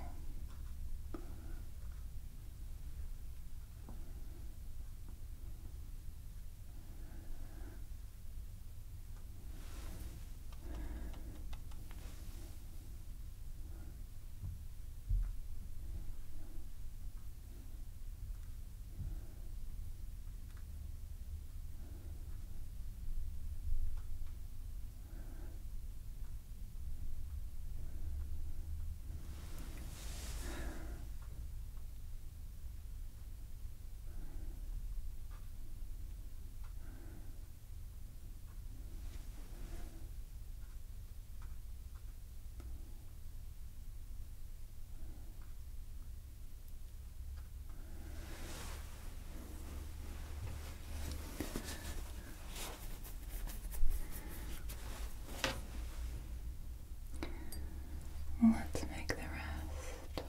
Let's make the rest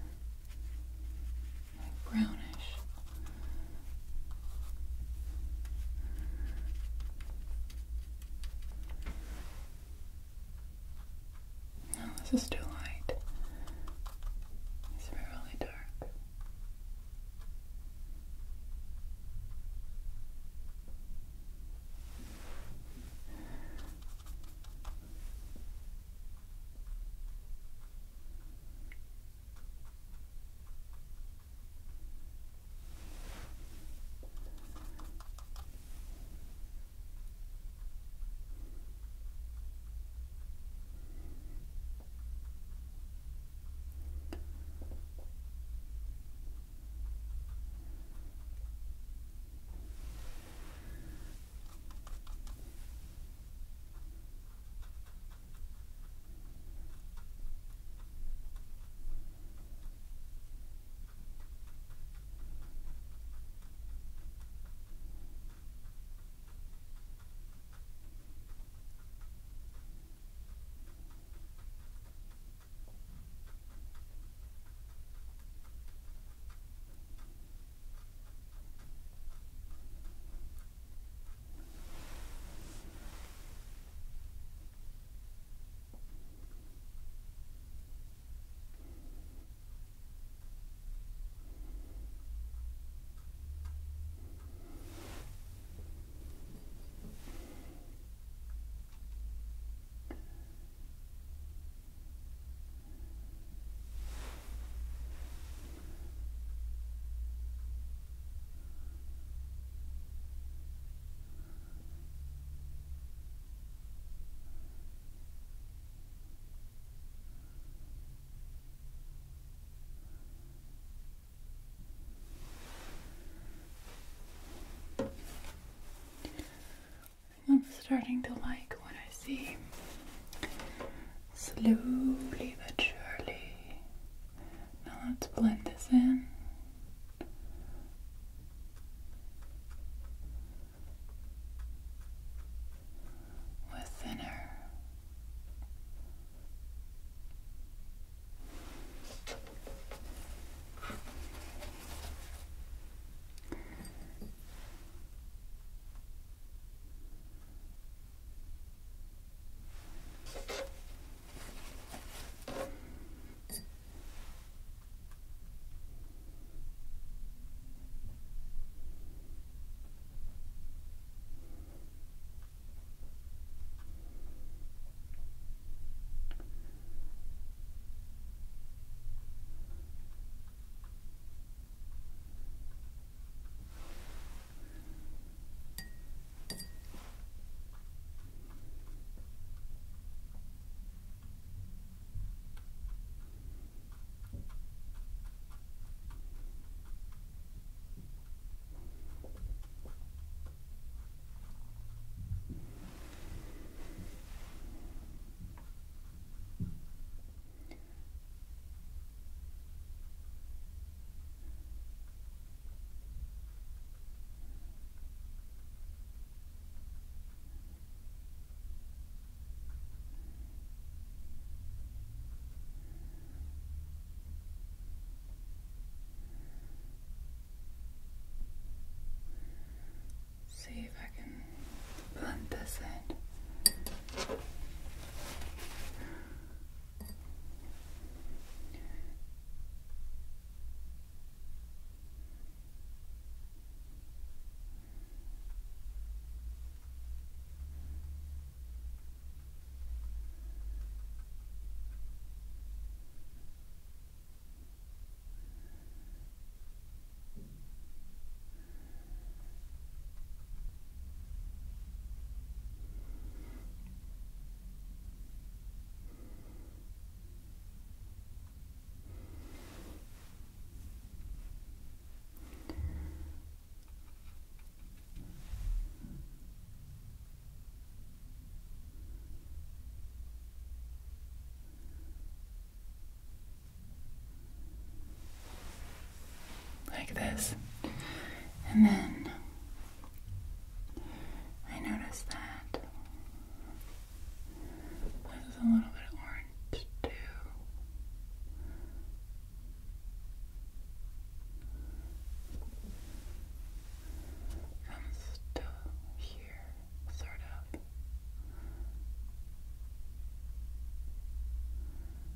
like brownish. this is too light. It's really dark. I'm starting to like what I see. Slowly but surely. Now let's blend this in. With thinner. See if I can blend this in. Like this. And then I noticed that this is a little bit orange too. Comes to here, sort of.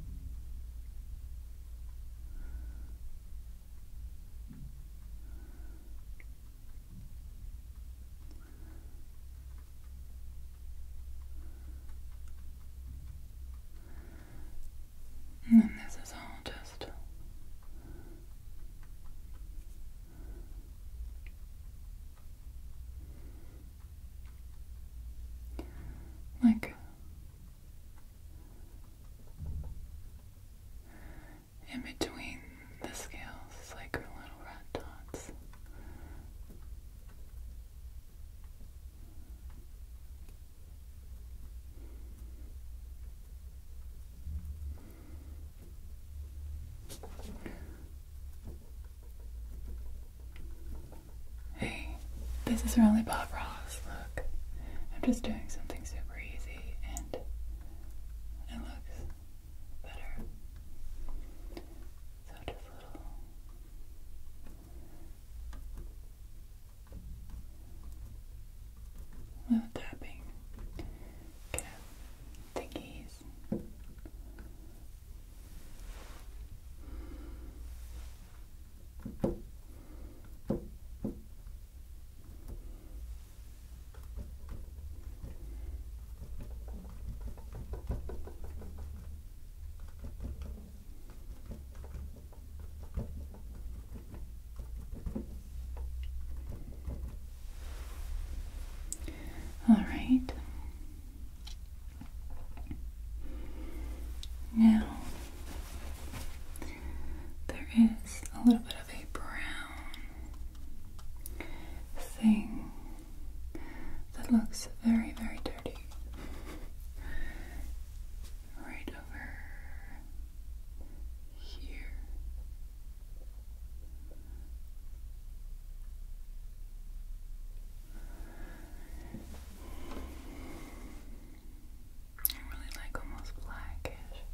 is really Bob Ross. Look, I'm just doing something super easy and it looks better. So just a little little tapping. Get out thingies. All right. Now, there is a little bit of a brown thing that looks very, very dirty. Right over here. I really like almost blackish.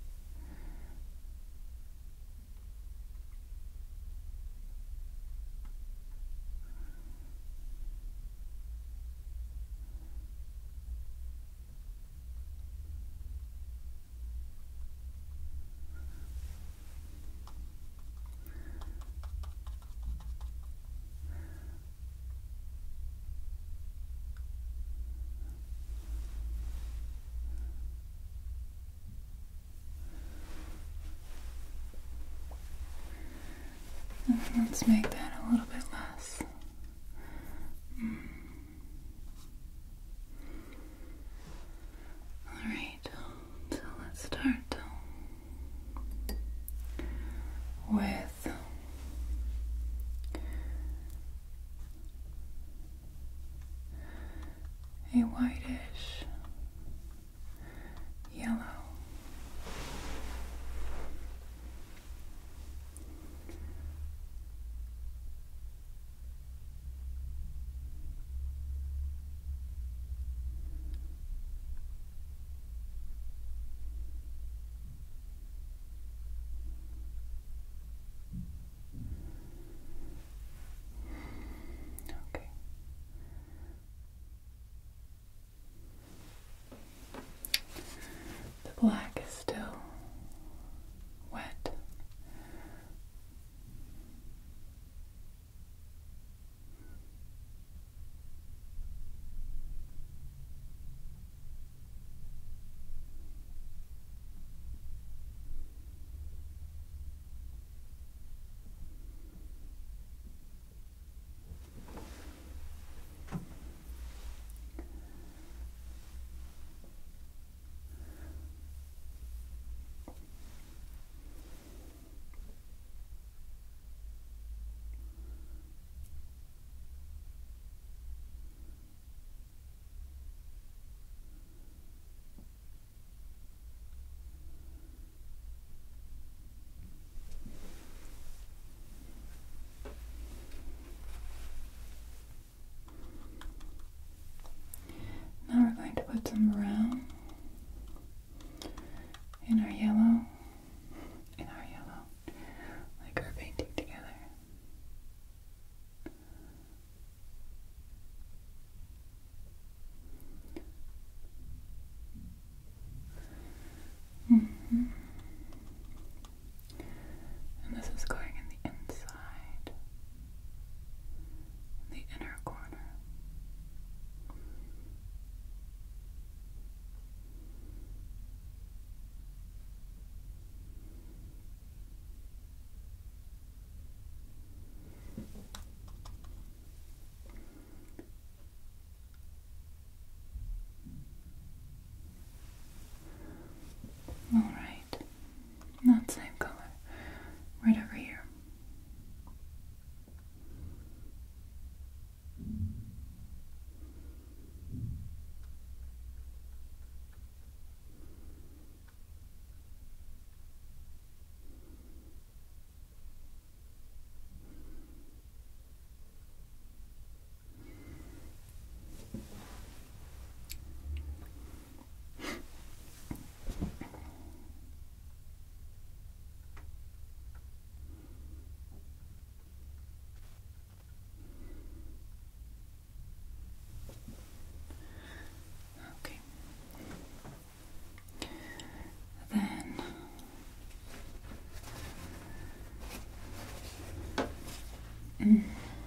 Let's make that a little bit less. Mm. Alright, so let's start with a whitish yellow. Okay. The black is still wet. Now we're going to put some brown in our yellow, in our yellow, like we're painting together. Mm-hmm. And this is going in the inside, the inner corner. Alright, that same color, right over here. Mm.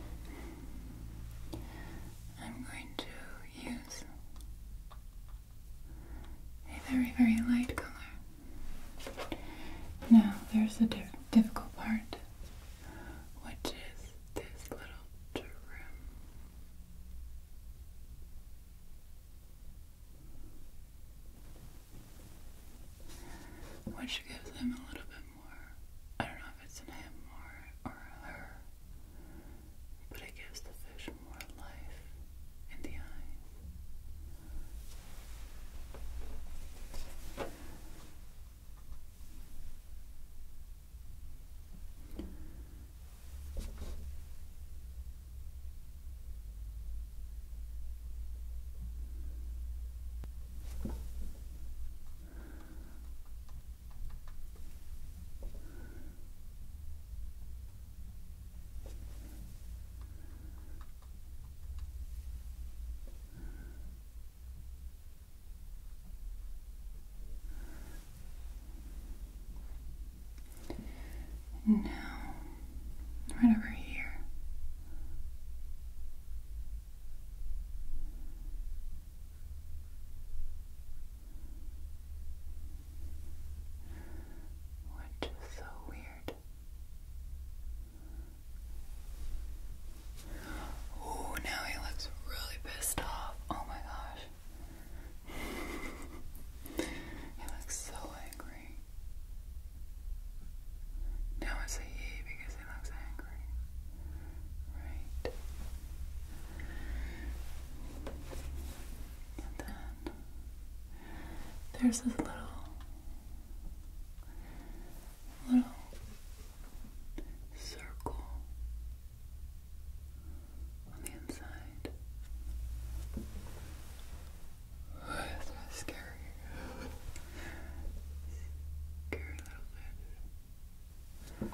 I'm going to use a very, very light color. Now, there's a diff difficult part, which is this little trim, which gives him a little bit more. I don't know if it's in him or, or her, but it gives the fish more life in the eyes. Now, right over here, which is so weird. Oh, now he looks really pissed off. Oh my gosh. He looks so angry. Now it's a he because he looks angry. Right. And then there's this little little circle on the inside. It's kind of scary. Scary little fish.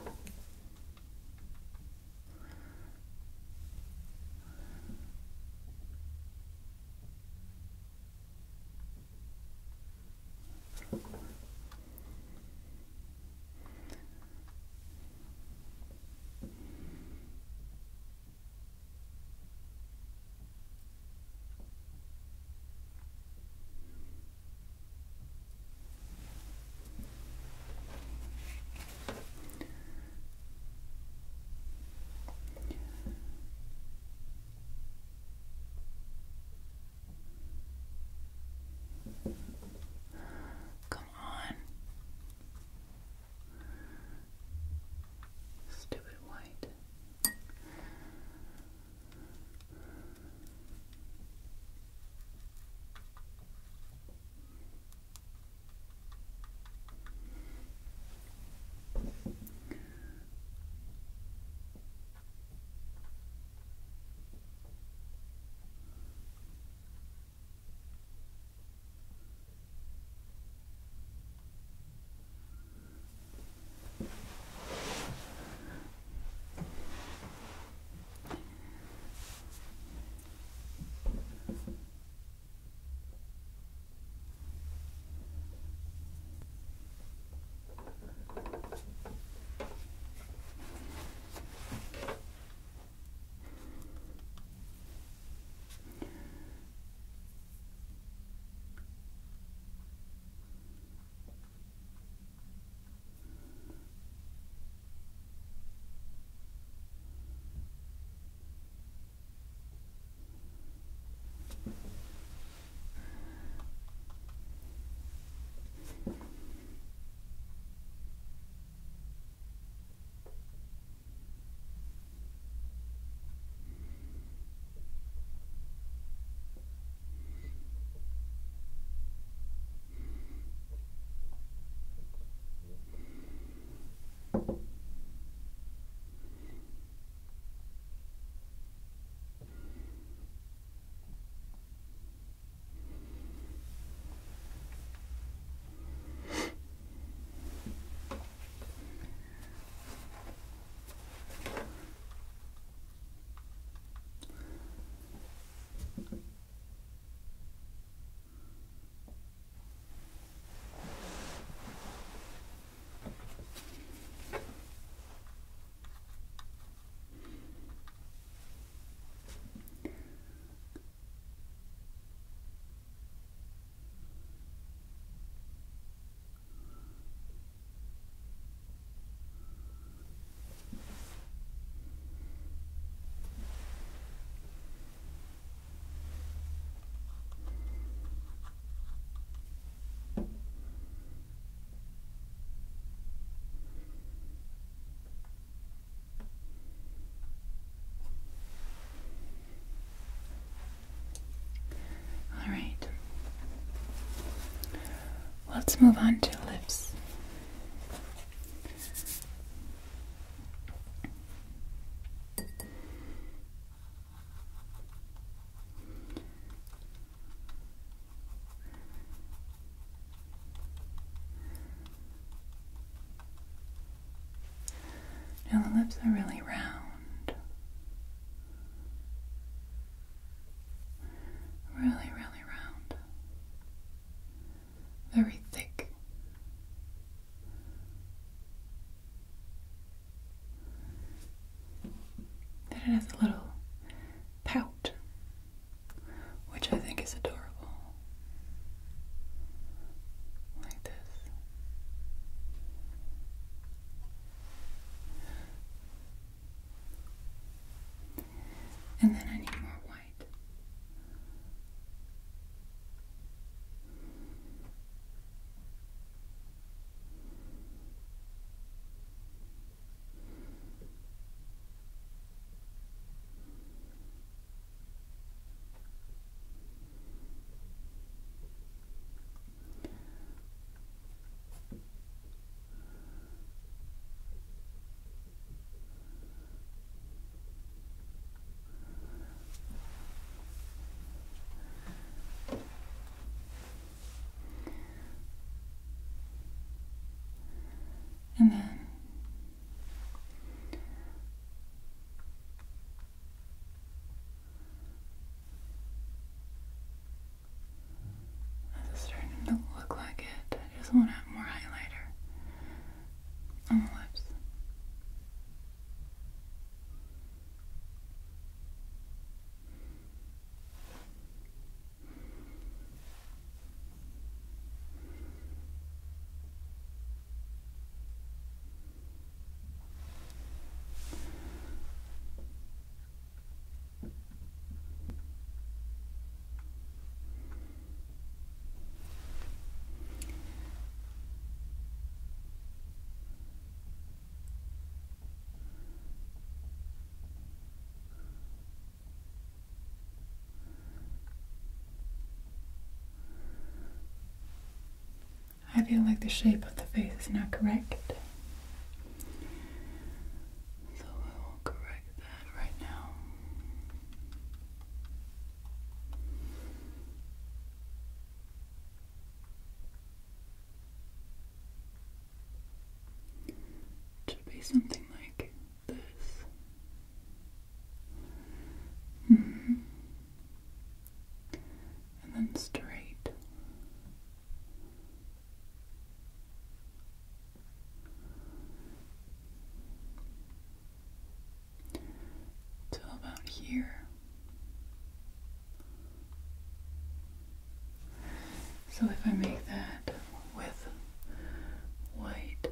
let's move on to lips. Now the lips are really round. Really, really round. Very thick. Then it has a little pout, which I think is adorable. Like this. And then I need more white. And then this is starting to look like it. I just want to have more highlighter on the lips. I feel like the shape of the face is not correct. So I will correct that right now. It should be something like this. Mm-hmm. And then straight. Here. So if I make that with white,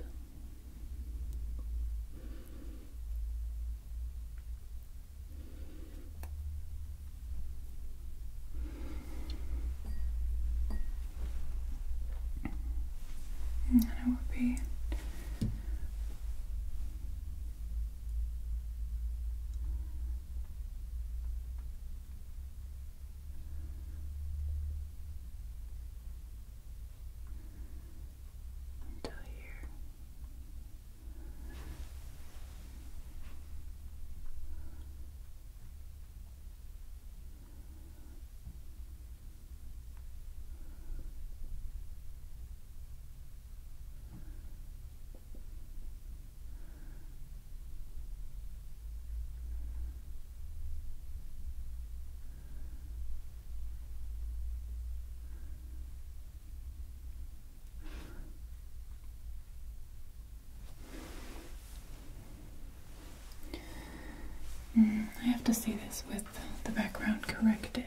and then it would be Mm, I have to see this with the background corrected.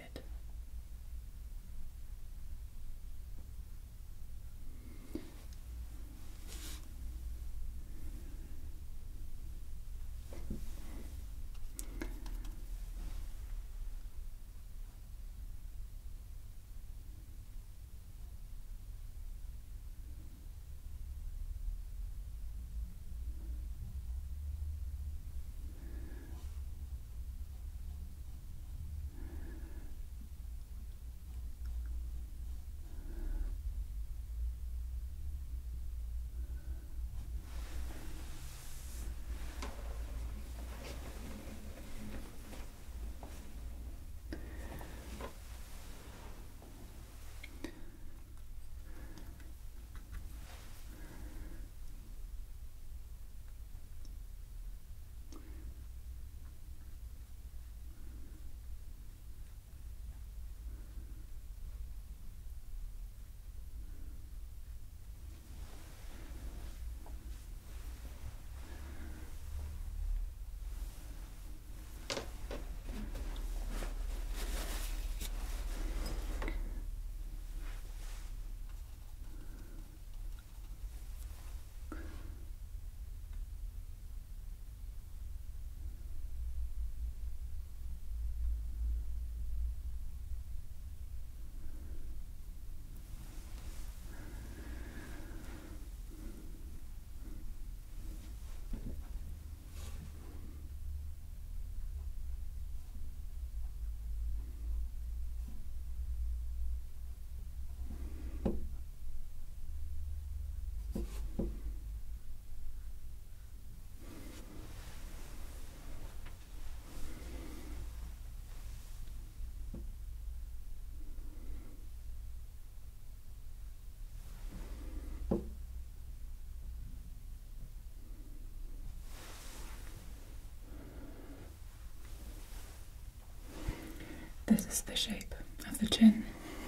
is the shape of the chin.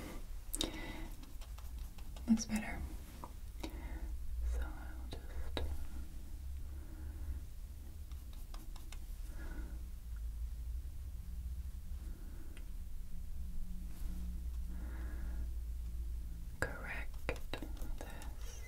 Looks better. So I'll just correct this.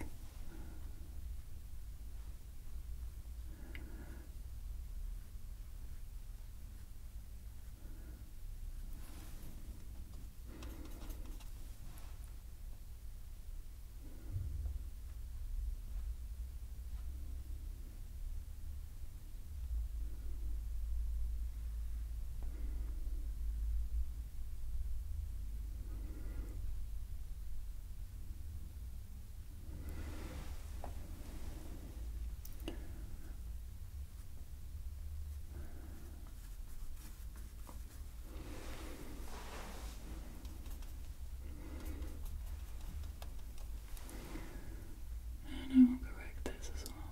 And I will correct this as well.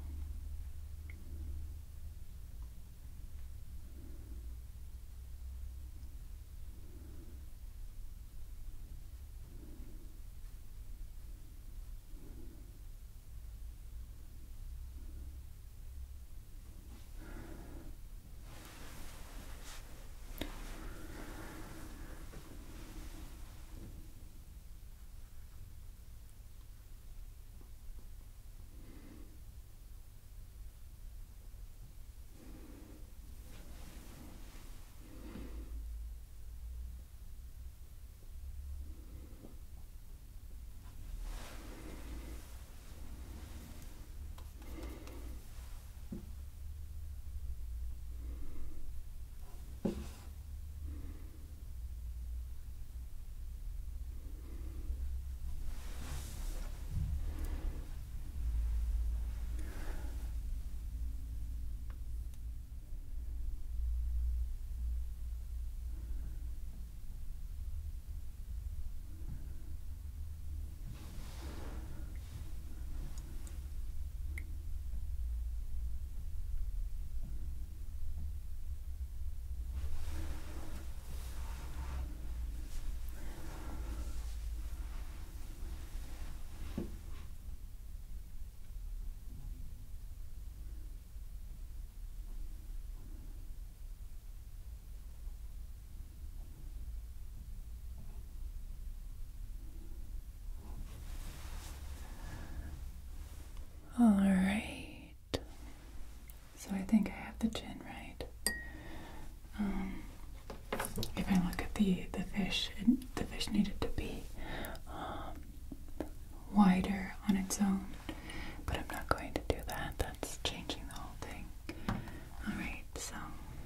All right. So I think I have the chin right. Um, if I look at the the fish, it, the fish needed to be um, wider on its own, but I'm not going to do that. That's changing the whole thing. All right. So.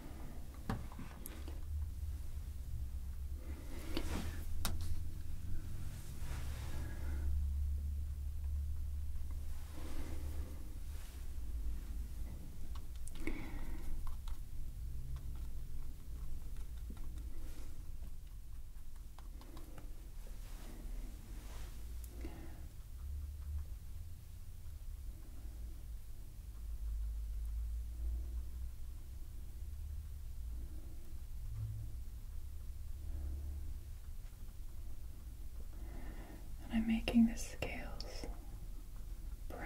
I'm making the scales brown.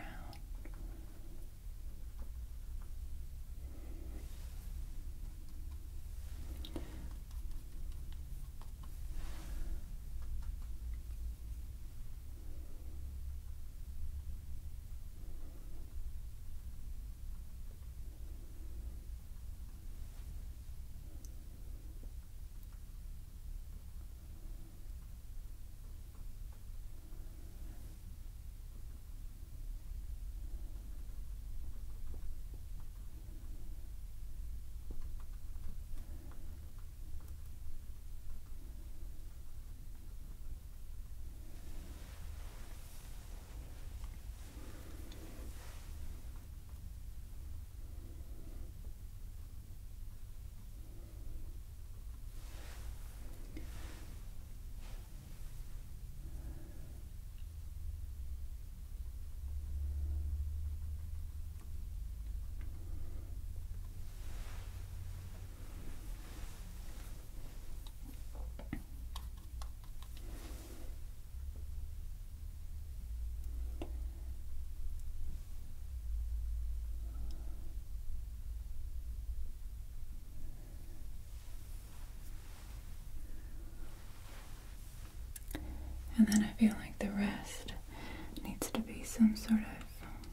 And then I feel like the rest needs to be some sort of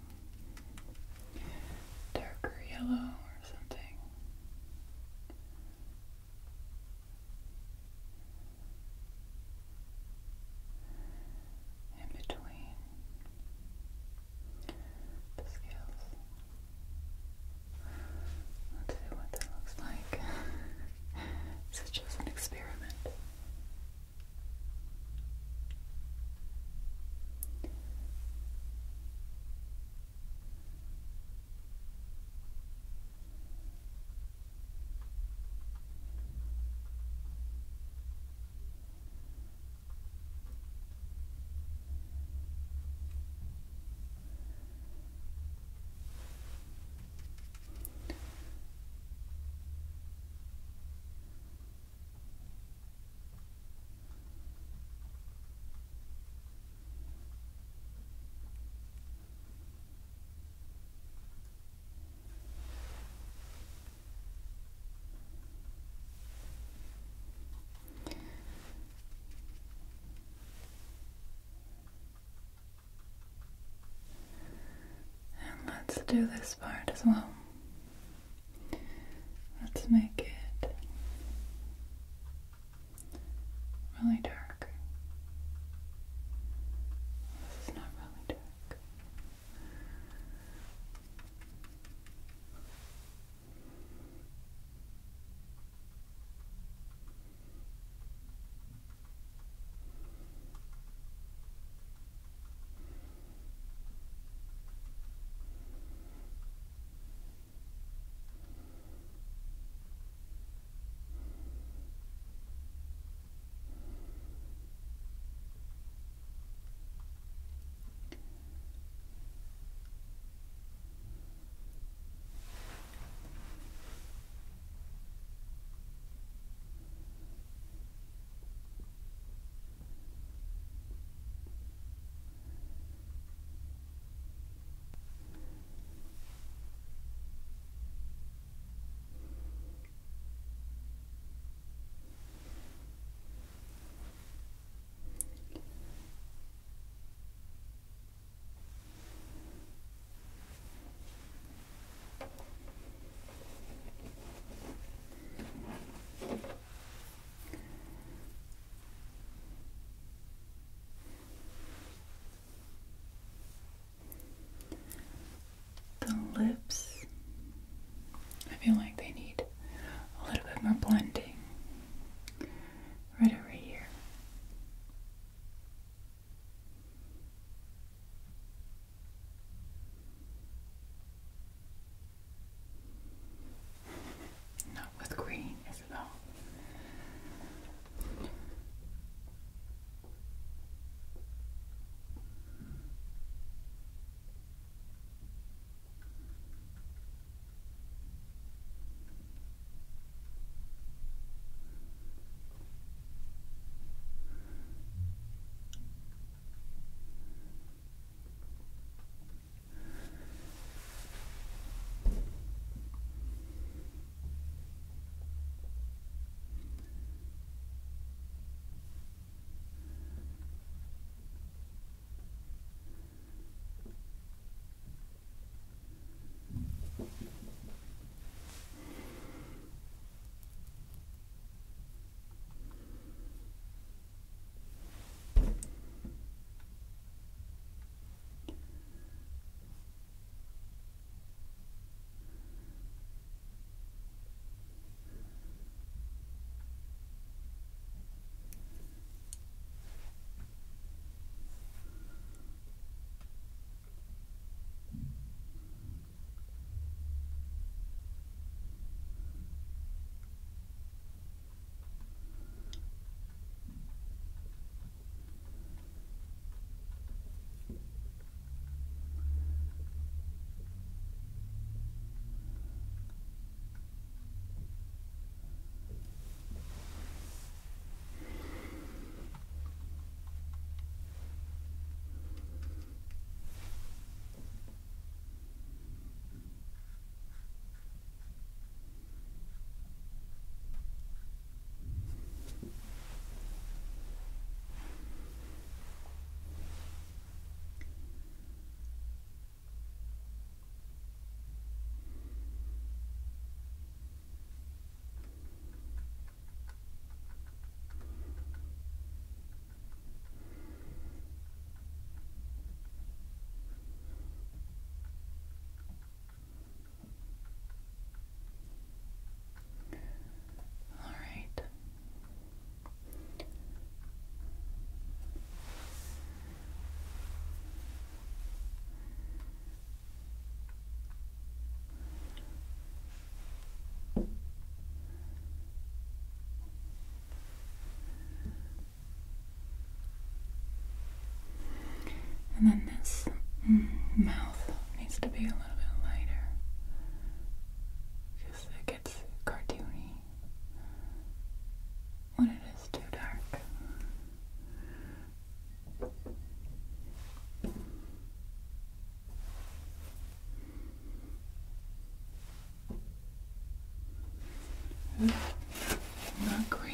darker yellow or something. In between the scales. Let's see what that looks like. This is just an experiment. Let's do this part as well. Let's make it really dark. This is not really dark. Lips, I feel like they need a little bit more blending right over here. Not with green, Isabel. its mm, mouth needs to be a little bit lighter because it gets cartoony when it is too dark. Ooh, not great.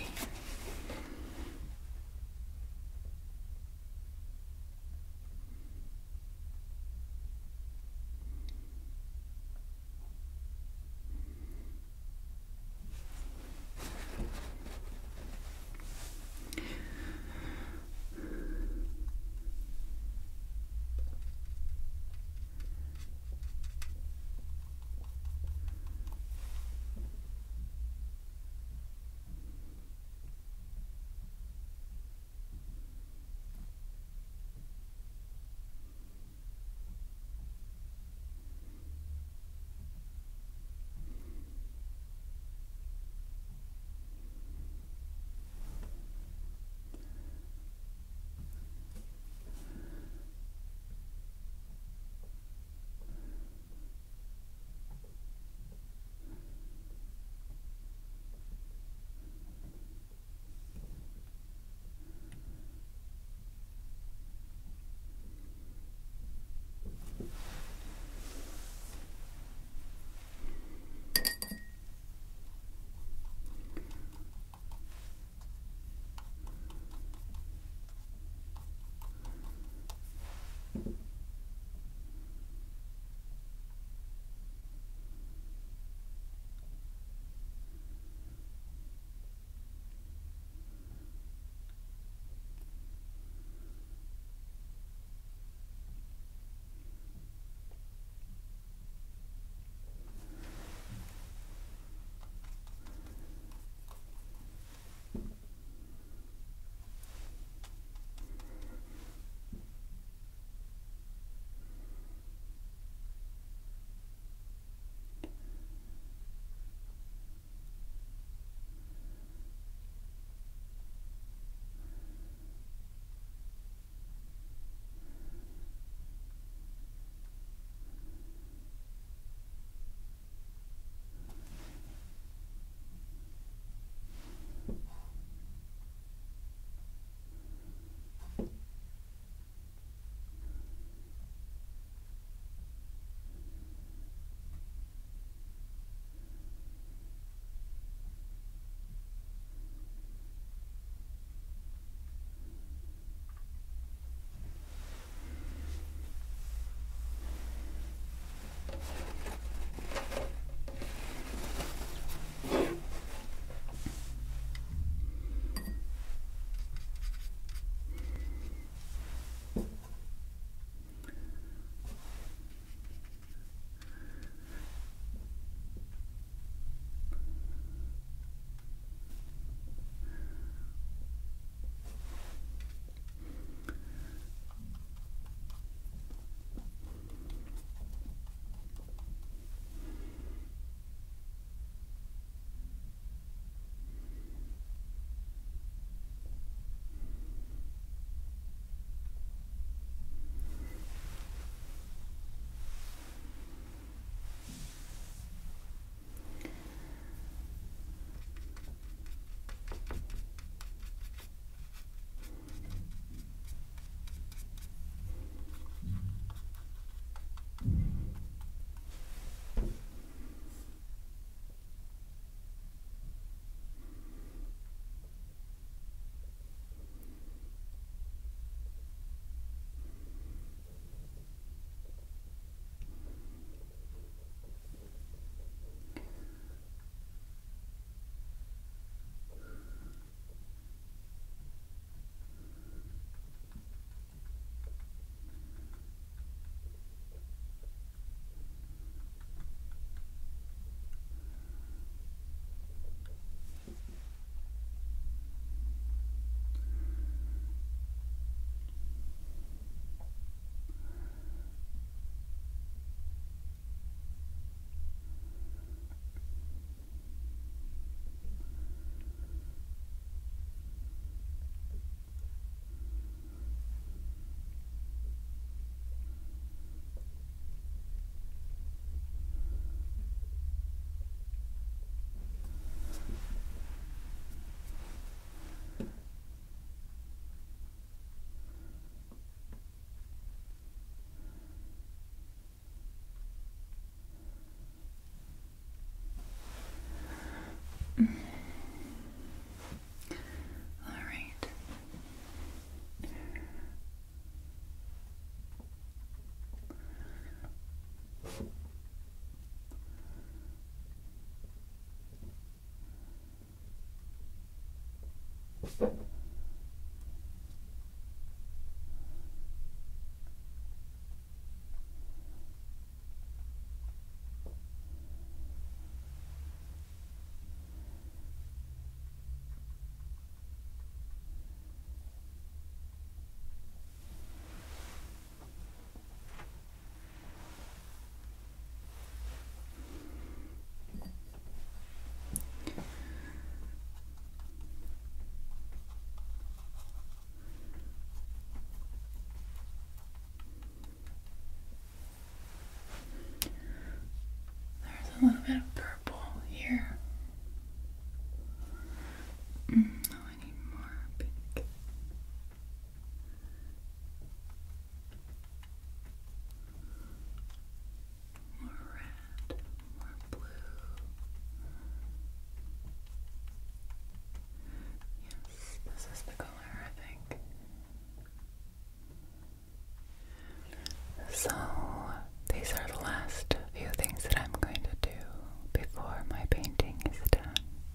So, these are the last few things that I'm going to do before my painting is done.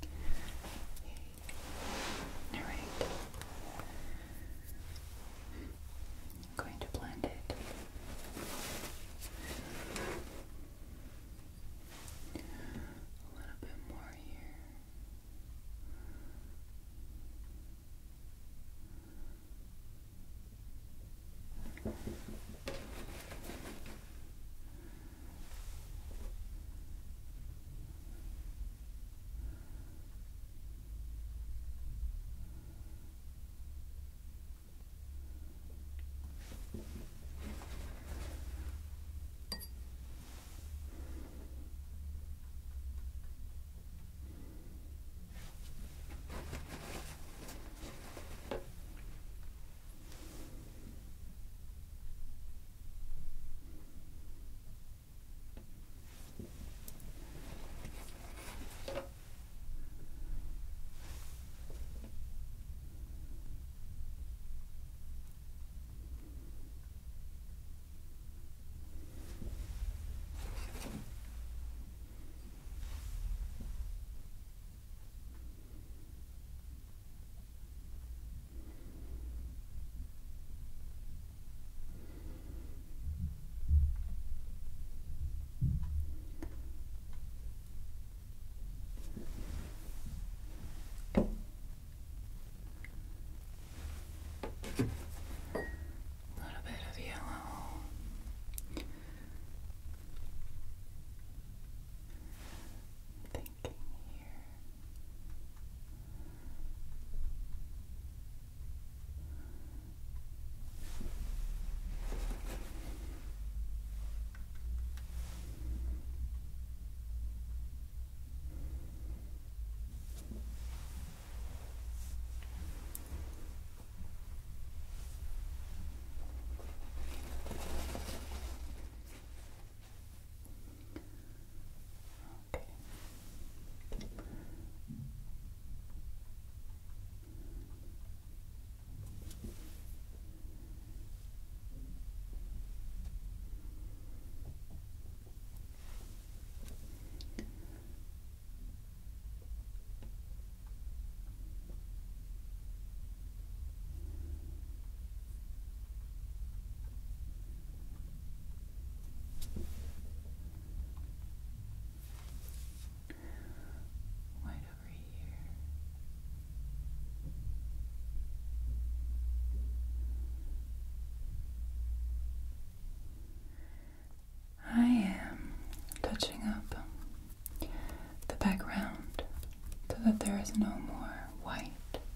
Alright. I'm going to blend it. A little bit more here. Touching up the background so that there is no more white.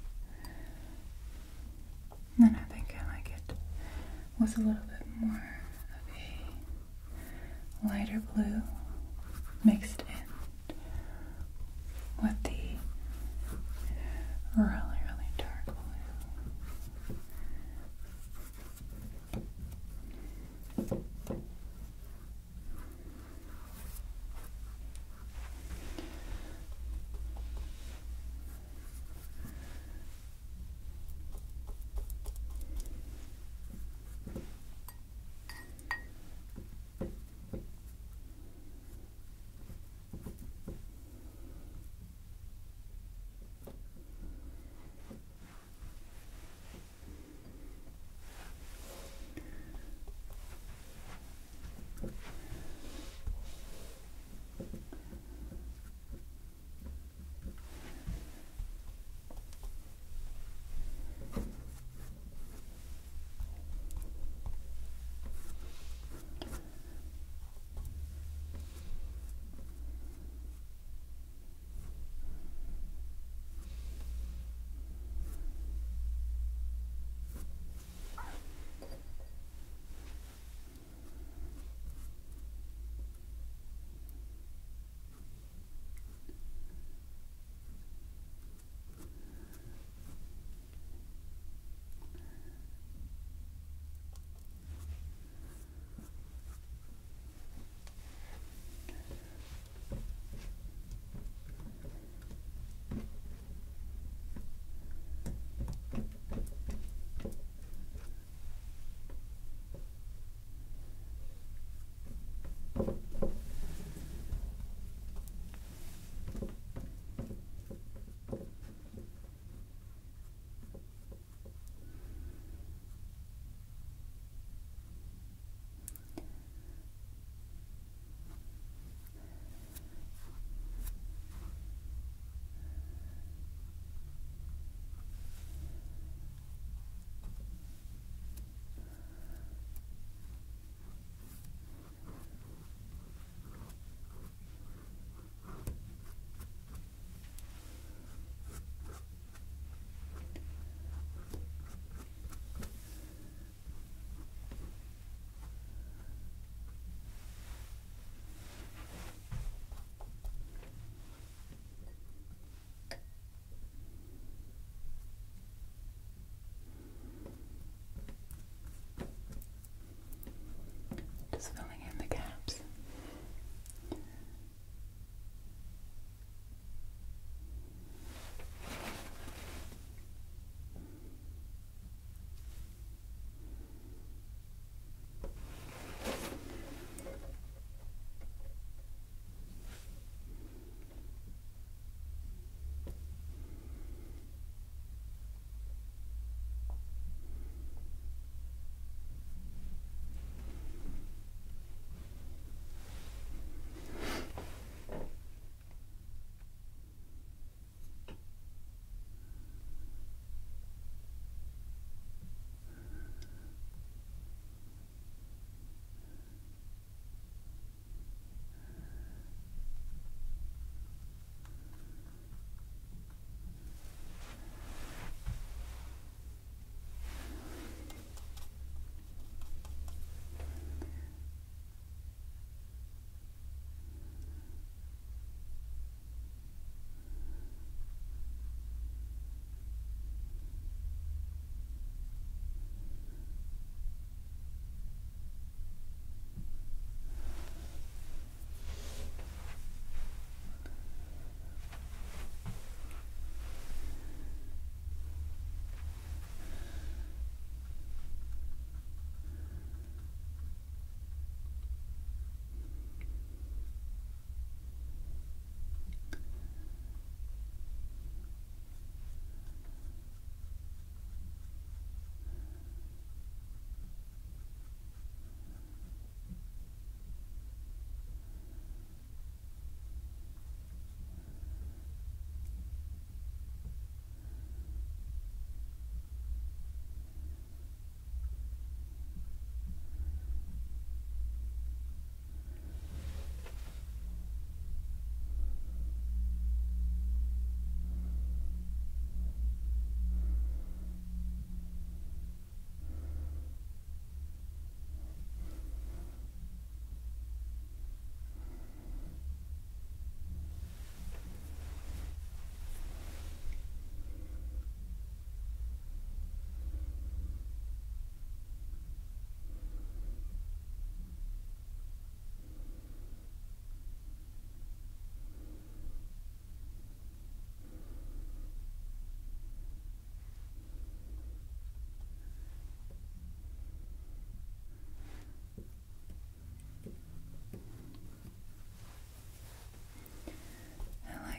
And I think I like it with a little bit more of a lighter blue mixed in with the really, really dark blue.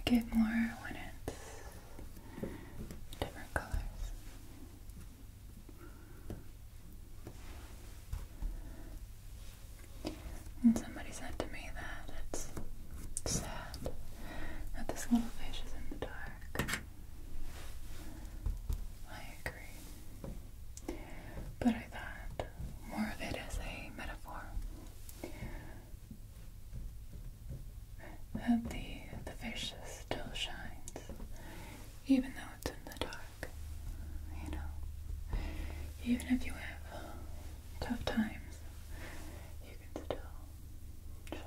like it more when it's different colors. And somebody said to me that it's sad that this little fish is in the dark. I agree. But I thought more of it as a metaphor. That the, the fish still shines, even though it's in the dark. You know, even if you have tough times, you can still shine.